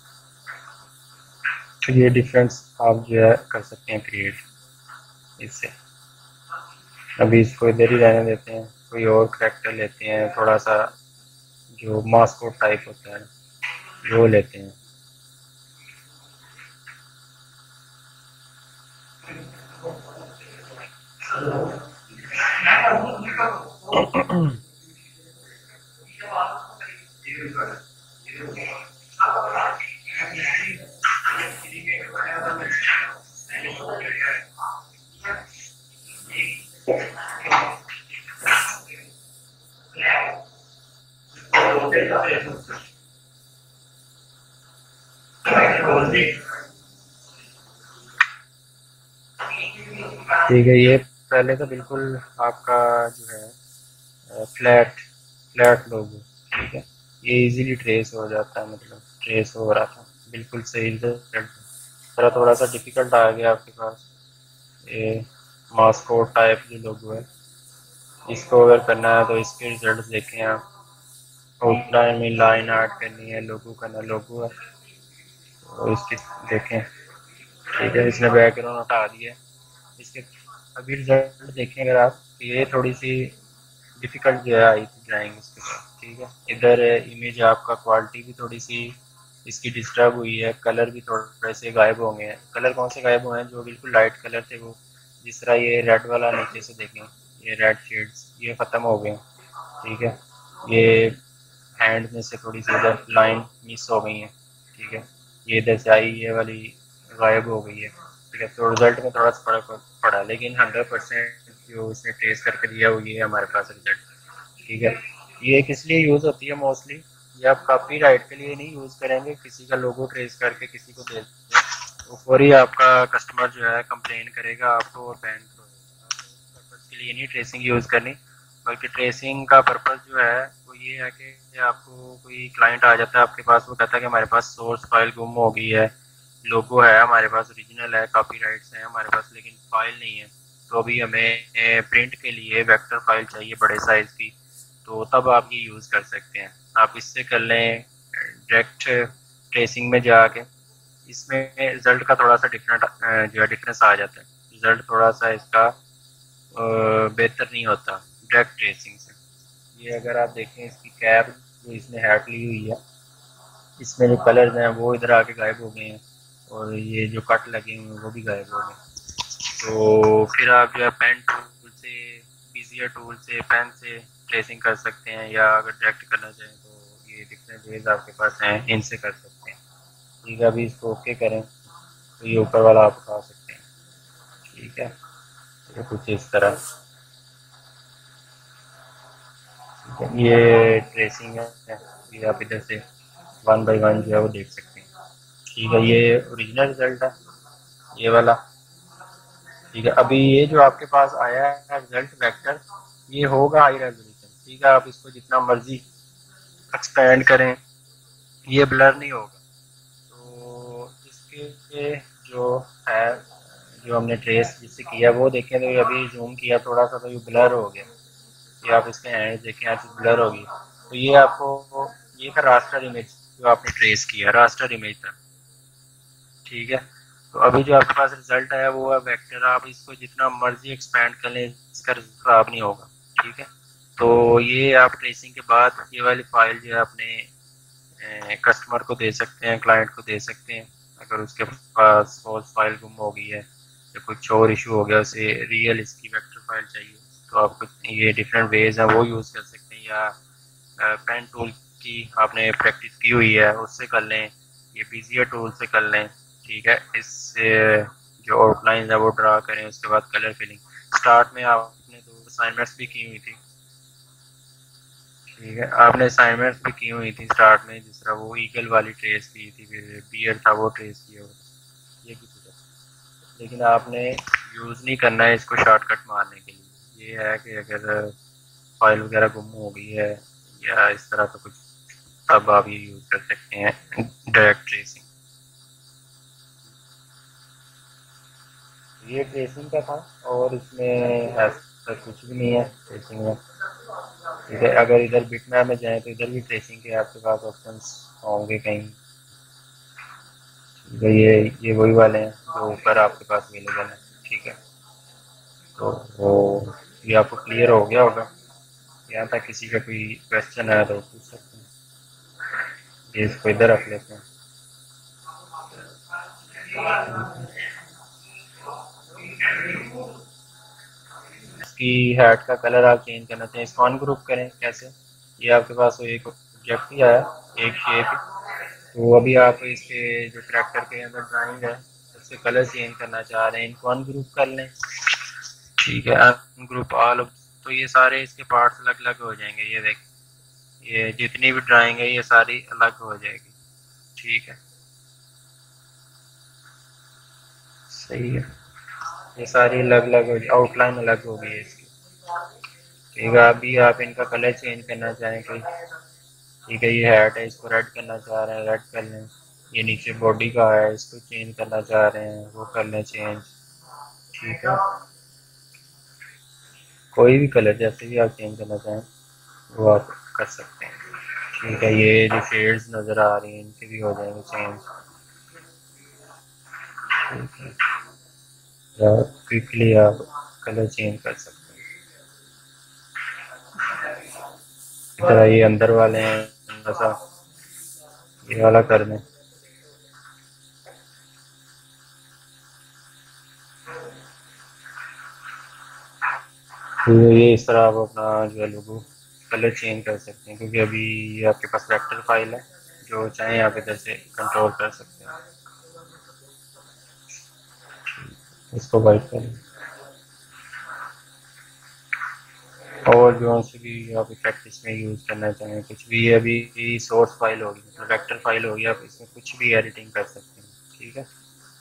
तो ये डिफरेंस आप जो है कर सकते हैं क्रिएट इससे। अभी इसको इधर ही रहने देते हैं, कोई और करेक्टर लेते हैं, थोड़ा सा जो मास्कोट टाइप होता है वो लेते हैं। ठीक है, ये पहले तो बिल्कुल आपका जो है फ्लैट फ्लैट लोगो, ठीक है, ये इजीली ट्रेस हो जाता है, मतलब ट्रेस हो रहा था बिल्कुल सही रिजल्ट। थोड़ा थोड़ा सा डिफिकल्ट आ गया आपके पास, ये मास्कोट टाइप जो लोगो है इसको अगर करना है तो इसके रिजल्ट देखें आप। आउटलाइन में लाइन ऐड करनी है, लोगो करना, लोगो है तो इसकी देखें। ठीक है, इसने बैकग्राउंड हटा दिया। इसके अभी रिजल्ट देखें अगर आप, ये थोड़ी सी डिफिकल्ट जो है आई थी ड्राइंग इसके साथ। ठीक है, इधर इमेज आपका क्वालिटी भी थोड़ी सी इसकी डिस्टर्ब हुई है, कलर भी थोड़े से गायब हो गए हैं। कलर कौन से गायब हुए हैं? जो बिल्कुल लाइट कलर थे वो, जिस तरह ये रेड वाला नीचे से देखें, ये रेड शेड्स ये ख़त्म हो गए। ठीक है, ये हैंड में से थोड़ी सी इधर लाइन मिस हो गई है। ठीक है, ये इधर से आई ये वाली गायब हो गई है। ठीक है, तो रिजल्ट में थोड़ा सा फर्क पड़ा, लेकिन हंड्रेड परसेंट जो उसने ट्रेस करके दिया वो ये है हमारे पास रिजल्ट। ठीक है, ये किस लिए यूज़ होती है मोस्टली? ये आप कॉपीराइट के लिए नहीं यूज़ करेंगे, किसी का लोगो ट्रेस करके किसी को दे तो फौरी आपका कस्टमर जो है कंप्लेन करेगा आपको और बैन करेगा। आपने उस पर्पज़ के लिए नहीं ट्रेसिंग यूज़ करनी, बल्कि ट्रेसिंग का पर्पज़ जो है वो ये है कि आपको कोई क्लाइंट आ जाता है आपके पास, वो कहता है कि हमारे पास सोर्स फाइल गुम हो गई है, लोगो है हमारे पास, ओरिजिनल है, कॉपीराइट्स हैं हमारे पास, लेकिन फाइल नहीं है। तो अभी हमें प्रिंट के लिए वेक्टर फाइल चाहिए बड़े साइज़ की, तो तब आप ये यूज़ कर सकते हैं। आप इससे कर लें डायरेक्ट ट्रेसिंग में जाके। इसमें रिज़ल्ट का थोड़ा सा डिफरेंट जो है डिफरेंस आ जाता है, रिज़ल्ट थोड़ा सा इसका बेहतर नहीं होता डायरेक्ट ट्रेसिंग से। ये अगर आप देखें इसकी कैप जो इसने हैट ली हुई है, इसमें जो कलर्स हैं वो इधर आके गायब हो गए हैं, और ये जो कट लगे हुए हैं वो भी गायब हो गए। तो फिर आप जो है पेन टूल से, बीजियर टूल से, पेन से ट्रेसिंग कर सकते हैं, या अगर डायरेक्ट करना चाहें तो ये डिफरेंट वेज आपके पास हैं, इनसे कर सकते हैं। ठीक है, अभी इसको ओके करें तो ये ऊपर वाला आप उठा सकते हैं। ठीक है, तो कुछ इस तरह ये ट्रेसिंग है, ये आप इधर से वन बाई वन जो है वो देख सकते हैं। ठीक है, ये ओरिजिनल रिजल्ट है ये वाला। ठीक है, अभी ये जो आपके पास आया है रिजल्ट वेक्टर, ये होगा हाई रेजोल्यूशन। ठीक है, आप इसको जितना मर्जी एक्सपेंड करें ये ब्लर नहीं होगा। तो इसके जो है, जो हमने ट्रेस जिससे किया वो देखें, तो अभी जूम किया थोड़ा सा तो ये ब्लर हो गया। ये आप इसके हैंड देखें, आज ब्लर होगी। तो ये आपको, ये था रास्टर इमेज जो आपने ट्रेस किया, रास्टर इमेज था। ठीक है, तो अभी जो आपके पास रिजल्ट आया वो है वेक्टर। आप इसको जितना मर्जी एक्सपेंड कर लें, इसका रिजल्ट खराब नहीं होगा। ठीक है, तो ये आप ट्रेसिंग के बाद ये वाली फाइल जो है अपने कस्टमर को दे सकते हैं, क्लाइंट को दे सकते हैं। अगर उसके पास फॉल्स फाइल गुम हो गई है या कुछ और इशू हो गया, उसे रियल इसकी वेक्टर फाइल चाहिए, तो आप ये डिफरेंट वेज हैं वो यूज़ कर सकते हैं। या पेन टूल की आपने प्रैक्टिस की हुई है उससे कर लें, ये बीजियर टूल से कर लें। ठीक है, इससे जो आउटलाइन है वो ड्रा करें, उसके बाद कलर फिलिंग। स्टार्ट में आपने दो असाइनमेंट्स भी की हुई थी। ठीक है, आपने असाइनमेंट्स भी की हुई थी स्टार्ट में, जिस तरह वो ईगल वाली ट्रेस की थी, फिर बियर था वो ट्रेस किया हुआ, ये की थी। लेकिन आपने यूज़ नहीं करना है इसको शॉर्टकट मारने के लिए। ये है कि अगर फाइल वगैरह गुम हो गई है या इस तरह का कुछ, तब आप ये यूज़ कर सकते हैं डायरेक्ट ट्रेसिंग। ये ट्रेसिंग का था, और इसमें ऐसा कुछ भी नहीं है ट्रेसिंग में। ठीक है, अगर इधर बिटमैप में जाएं तो इधर भी ट्रेसिंग के आपके पास ऑप्शंस होंगे कहीं। ठीक है, ये ये वही वाले हैं जो ऊपर आपके पास अवेलेबल है। ठीक है, तो वो ये आपको क्लियर हो गया होगा। यहाँ तक किसी का कोई क्वेश्चन है तो पूछ सकते हैं। ये इसको इधर रख लेते हैं। इसकी हेड का कलर आप चेंज करना चाहिए, इसको अनग्रुप करें। कैसे? ये आपके पास वो एक ऑब्जेक्ट ही आया, एक शेप, तो अभी आप इसके जो ट्रैक्टर के अंदर ड्राइंग है उसके कलर चेंज करना चाह रहे हैं, इनको अनग्रुप कर लें। ठीक है, अनग्रुप ऑल, तो ये सारे इसके पार्ट्स अलग अलग हो जाएंगे। ये देख, ये जितनी भी ड्राइंग है ये सारी अलग हो जाएगी। ठीक है, सही है, ये सारी अलग अलग हो, आउटलाइन अलग हो गई है इसकी। ठीक है, अभी आप इनका कलर चेंज करना चाहें कोई। ठीक है, ये हेड है, इसको रेड करना चाह रहे हैं, रेड कर लें। ये नीचे बॉडी का है, इसको चेंज करना चाह रहे हैं, वो कर लें चेंज। ठीक है, कोई भी कलर जैसे भी आप चेंज करना चाहें वो आप कर सकते हैं। ठीक है, ये जो शेड्स नज़र आ रही हैं इनके भी हो जाएंगे चेंज। ठीक है, या क्विकली आप कलर चेंज कर सकते हैं। इस तरह ये अंदर वाले हैं, ऐसा ये वाला कर दें। तो ये इस तरह आप अपना जो है लोगो कलर चेंज कर सकते हैं, क्योंकि अभी ये आपके पास वेक्टर फाइल है, जो चाहें आप इधर से कंट्रोल कर सकते हैं। इसको वाइट कर लें, और जो से भी आप इफेक्ट इसमें यूज़ करना चाहें, कुछ भी अभी सोर्स फाइल होगी, मतलब वेक्टर फाइल होगी, आप इसमें कुछ भी एडिटिंग कर सकते हैं। ठीक है,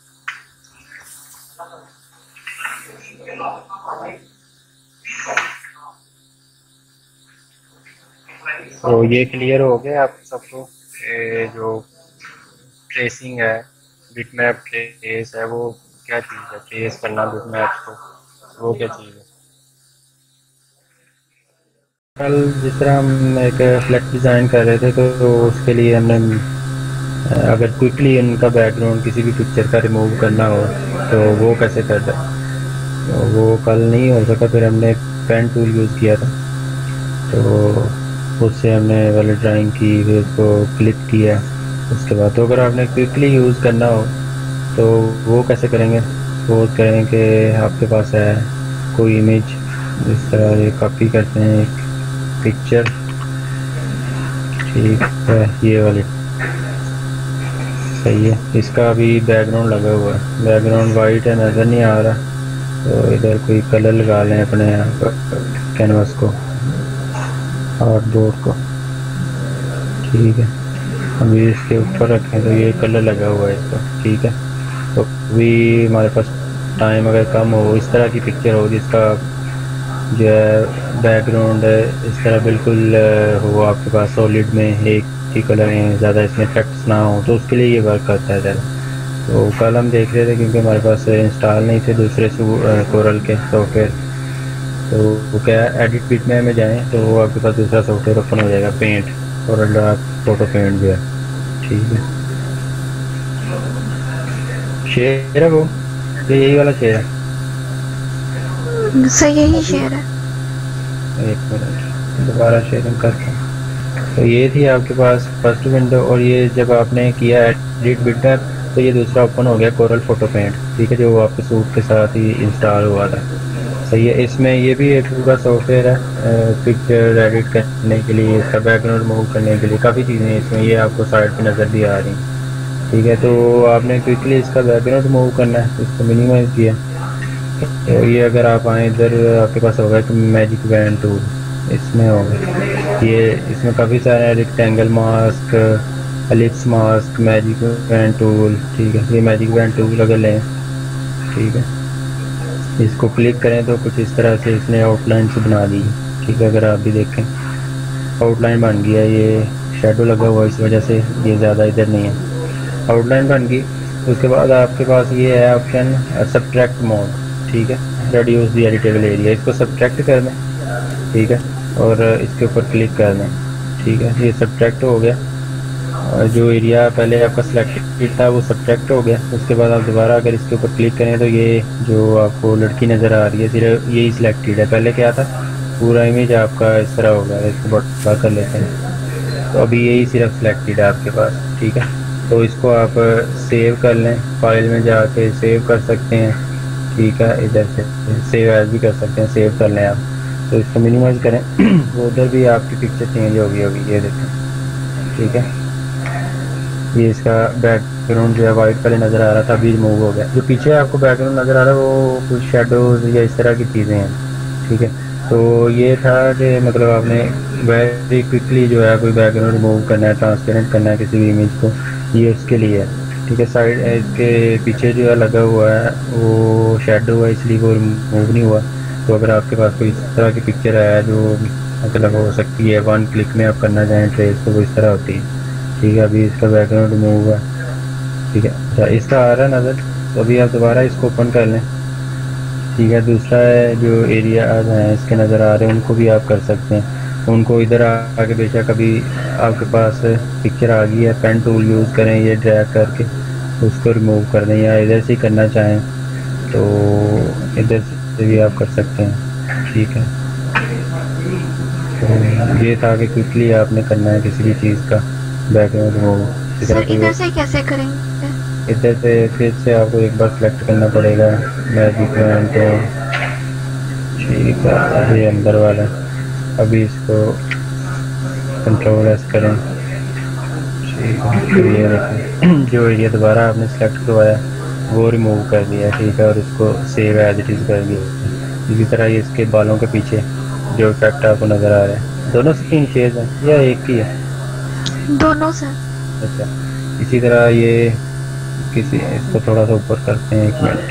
तो ये क्लियर हो गया आप सबको। जो ट्रेसिंग है, बिटमैप ट्रेस है, वो क्या चीज़ है, ट्रेस करना बिटमैप को, वो क्या चीज़ है। कल जिस तरह हम एक फ्लैक्स डिज़ाइन कर रहे थे, तो, तो उसके लिए हमने अगर क्विकली उनका बैकग्राउंड किसी भी पिक्चर का रिमूव करना हो तो वो कैसे कर दे, तो वो कल नहीं हो सका। फिर हमने पेन टूल यूज़ किया था, तो उससे हमने वाले ड्राइंग की, फिर उसको क्लिक किया। उसके बाद तो अगर आपने क्विकली यूज़ करना हो तो वो कैसे करेंगे। वो करें कि आपके पास है कोई इमेज, इस तरह ये कॉपी करते हैं एक पिक्चर, ठीक है, ये वाली सही है। इसका भी बैकग्राउंड लगा हुआ है, बैकग्राउंड वाइट है, नज़र नहीं आ रहा, तो इधर कोई कलर लगा लें अपने कैनवास को और बोर्ड को। ठीक है, अभी इसके ऊपर रखें तो ये कलर लगा हुआ है इसका। ठीक है, तो अभी हमारे पास टाइम अगर कम हो, इस तरह की पिक्चर हो जिसका जो है बैकग्राउंड इस तरह बिल्कुल हो आपके पास सॉलिड में, एक ही कलर हैं, ज़्यादा इसमें इफेक्ट्स ना हो, तो उसके लिए ये वर्क करता है ज़्यादा। तो कल हम देख रहे थे, क्योंकि हमारे पास इंस्टॉल नहीं थे दूसरे कोरल के सॉफ्टवेयर, तो वो क्या एडिट बिटमैप में जाएं तो वो आपके पास दूसरा सॉफ्टवेयर ओपन हो जाएगा, paint, Corel draw photo paint जो है। ठीक है, शेयर है वो, ये यही वाला शेयर है, सही यही शेयर है। एक मिनट दोबारा शेयरिंग करते हैं। तो ये थी आपके पास फर्स्ट विंडो, और ये जब आपने किया एडिट बिटमैप तो ये दूसरा ओपन हो गया कोरल फोटो पेंट। ठीक है, जो आपके सूट के साथ ही इंस्टॉल हुआ था। सही है, इसमें ये भी एक पूरा सॉफ्टवेयर है पिक्चर एडिट करने के लिए, इसका बैकग्राउंड मूव करने के लिए, काफ़ी चीज़ें हैं इसमें, ये आपको साइड पे नज़र भी आ रही हैं। ठीक है, तो आपने क्विकली इसका बैकग्राउंड मूव करना है, इसको मिनिमाइज किया। तो ये अगर आप आए इधर आपके पास होगा कि मैजिक बैंड टूल, इसमें होगा ये, इसमें काफ़ी सारे rectangle mask, ellipse mask, magic band tool. ठीक है, ये मैजिक बैंड टूल अगर लें, ठीक है, इसको क्लिक करें तो कुछ इस तरह से इसने आउटलाइन से बना दी। ठीक है, अगर आप भी देखें आउटलाइन बन गया, ये शेडो लगा हुआ इस वजह से ये ज़्यादा इधर नहीं है, आउटलाइन बन गई। उसके बाद आपके पास ये है ऑप्शन सब्ट्रैक्ट मोड। ठीक है, रिड्यूस द एडिटेबल एरिया, इसको सब्ट्रैक्ट कर दें। ठीक है, और इसके ऊपर क्लिक कर दें। ठीक है, ये सब्ट्रैक्ट हो गया, और जो एरिया पहले आपका सिलेक्टेड था वो सब्ट्रैक्ट हो गया। उसके बाद आप दोबारा अगर इसके ऊपर क्लिक करें तो ये जो आपको लड़की नज़र आ रही है सिर्फ यही सिलेक्टेड है, पहले क्या था पूरा इमेज आपका इस तरह हो गया। इसको बड़ा कर लेते हैं, तो अभी यही सिर्फ सिलेक्टेड है आपके पास। ठीक है, तो इसको आप सेव कर लें, फाइल में जाके सेव कर सकते हैं। ठीक है, इधर से सेव एज भी कर सकते हैं, सेव कर लें आप। तो इसको मिनिमाइज करें वो उधर भी आपकी पिक्चर चेंज होगी होगी ये देखें। ठीक है, ये इसका बैकग्राउंड जो है वाइट कलर नज़र आ रहा था, अभी रिमूव हो गया। जो पीछे आपको बैकग्राउंड नज़र आ रहा है वो कुछ शेडोज या इस तरह की चीज़ें हैं। ठीक है, तो ये था कि मतलब आपने वेरी क्विकली जो है कोई बैकग्राउंड रिमूव करना है, ट्रांसपेरेंट करना है किसी भी इमेज को, ये उसके लिए है। ठीक है, साइड इसके पीछे जो है लगा हुआ है वो शेडो है, इसलिए वो रिमूव नहीं हुआ। तो अगर आपके पास कोई इस तरह की पिक्चर है जो मतलब हो सकती है वन क्लिक में आप करना चाहें ट्रेस, तो वो इस तरह होती है। ठीक है, अभी इसका बैकग्राउंड रिमूव हुआ। ठीक है, अच्छा इसका आ रहा है नज़र, तो अभी आप दोबारा इसको ओपन कर लें। ठीक है। दूसरा है जो एरिया हैं इसके नज़र आ रहे हैं उनको भी आप कर सकते हैं। उनको इधर आके बेशक अभी आपके पास पिक्चर आ गई है, पेन टूल यूज़ करें, ये ड्रैग करके उसको रिमूव कर दें, या इधर से करना चाहें तो इधर से भी आप कर सकते हैं। ठीक है, तो ये था कि क्विकली आपने करना है किसी भी चीज़ का बैकग्राउंड रिमूव। सर इधर से कैसे करेंगे? इधर से फिर से आपको एक बार सेलेक्ट करना पड़ेगा मैजिक पॉइंट, ठीक है, ये अंदर वाला। अभी इसको कंट्रोल एस करें, ठीक है, फिर ये देखें जो एरिया दोबारा आपने सेलेक्ट करवाया वो रिमूव कर दिया, ठीक है, और इसको सेव एज इट इज़ कर दिया। इसी तरह ये इसके बालों के पीछे जो इफेक्ट आपको नज़र आ रहा है, दोनों स्क्रीन शेयर्स हैं या एक ही है? दोनों सर। अच्छा, इसी तरह ये किसी इसको थोड़ा सा ऊपर करते हैं, एक मिनट,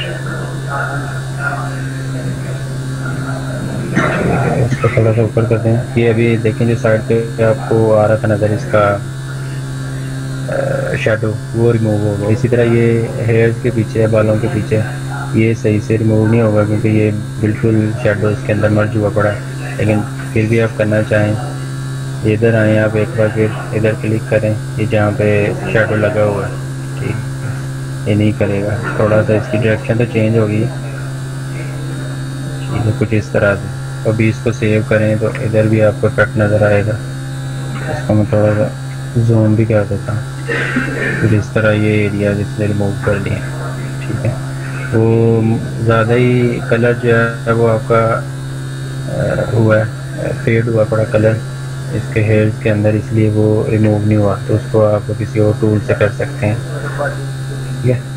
इसको थोड़ा सा ऊपर करते हैं। ये अभी देखें जो साइड पे आपको आ रहा था नज़र इसका शेडो, वो रिमूव हो गया। इसी तरह ये हेयर्स के पीछे, बालों के पीछे, ये सही से रिमूव नहीं होगा क्योंकि ये बिल्कुल शेडो इसके अंदर मर्ज हुआ पड़ा है। लेकिन फिर भी आप करना चाहें इधर आए आप एक बार, फिर इधर क्लिक करें, ये जहाँ पे शेडो लगा हुआ है, ठीक, ये नहीं करेगा। थोड़ा सा इसकी डायरेक्शन तो चेंज होगी, ठीक है, कुछ इस तरह से। अभी इसको सेव करें तो इधर भी आपको इफेक्ट नज़र आएगा। इसको मैं थोड़ा सा जूम भी कर देता हूँ, फिर इस तरह ये एरिया जिसने रिमूव कर दिए, ठीक है। वो ज़्यादा ही कलर जो है वो आपका आ, हुआ है, फेड हुआ पड़ा कलर इसके हेयर्स के अंदर, इसलिए वो रिमूव नहीं हुआ, तो उसको आप किसी और टूल से कर सकते हैं, ठीक है।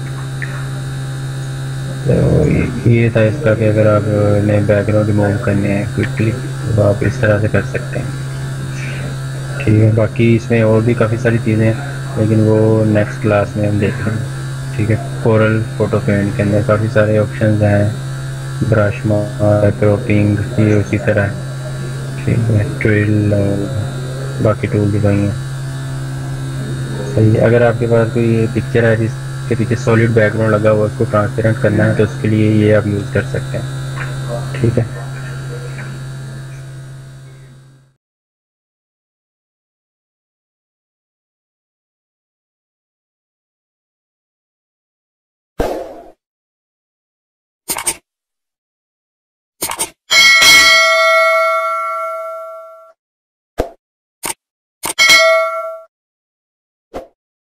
तो ये था इसका कि अगर आप नए बैकग्राउंड रिमूव करने हैं क्विकली तो आप इस तरह से कर सकते हैं, ठीक है। बाकी इसमें और भी काफ़ी सारी चीज़ें हैं लेकिन वो नेक्स्ट क्लास में हम देखेंगे, ठीक है। कोरल फोटो पेंट के अंदर काफ़ी सारे ऑप्शंस हैं, ब्रश मार्क, क्रॉपिंग, ये उसी तरह है, ठीक है, ट्रिल, बाकी टूल भी वही हैं, सही है। अगर आपके पास कोई पिक्चर है जिसके पीछे सॉलिड बैकग्राउंड लगा हुआ है, उसको ट्रांसपेरेंट करना है तो उसके लिए ये आप यूज़ कर सकते हैं, ठीक है।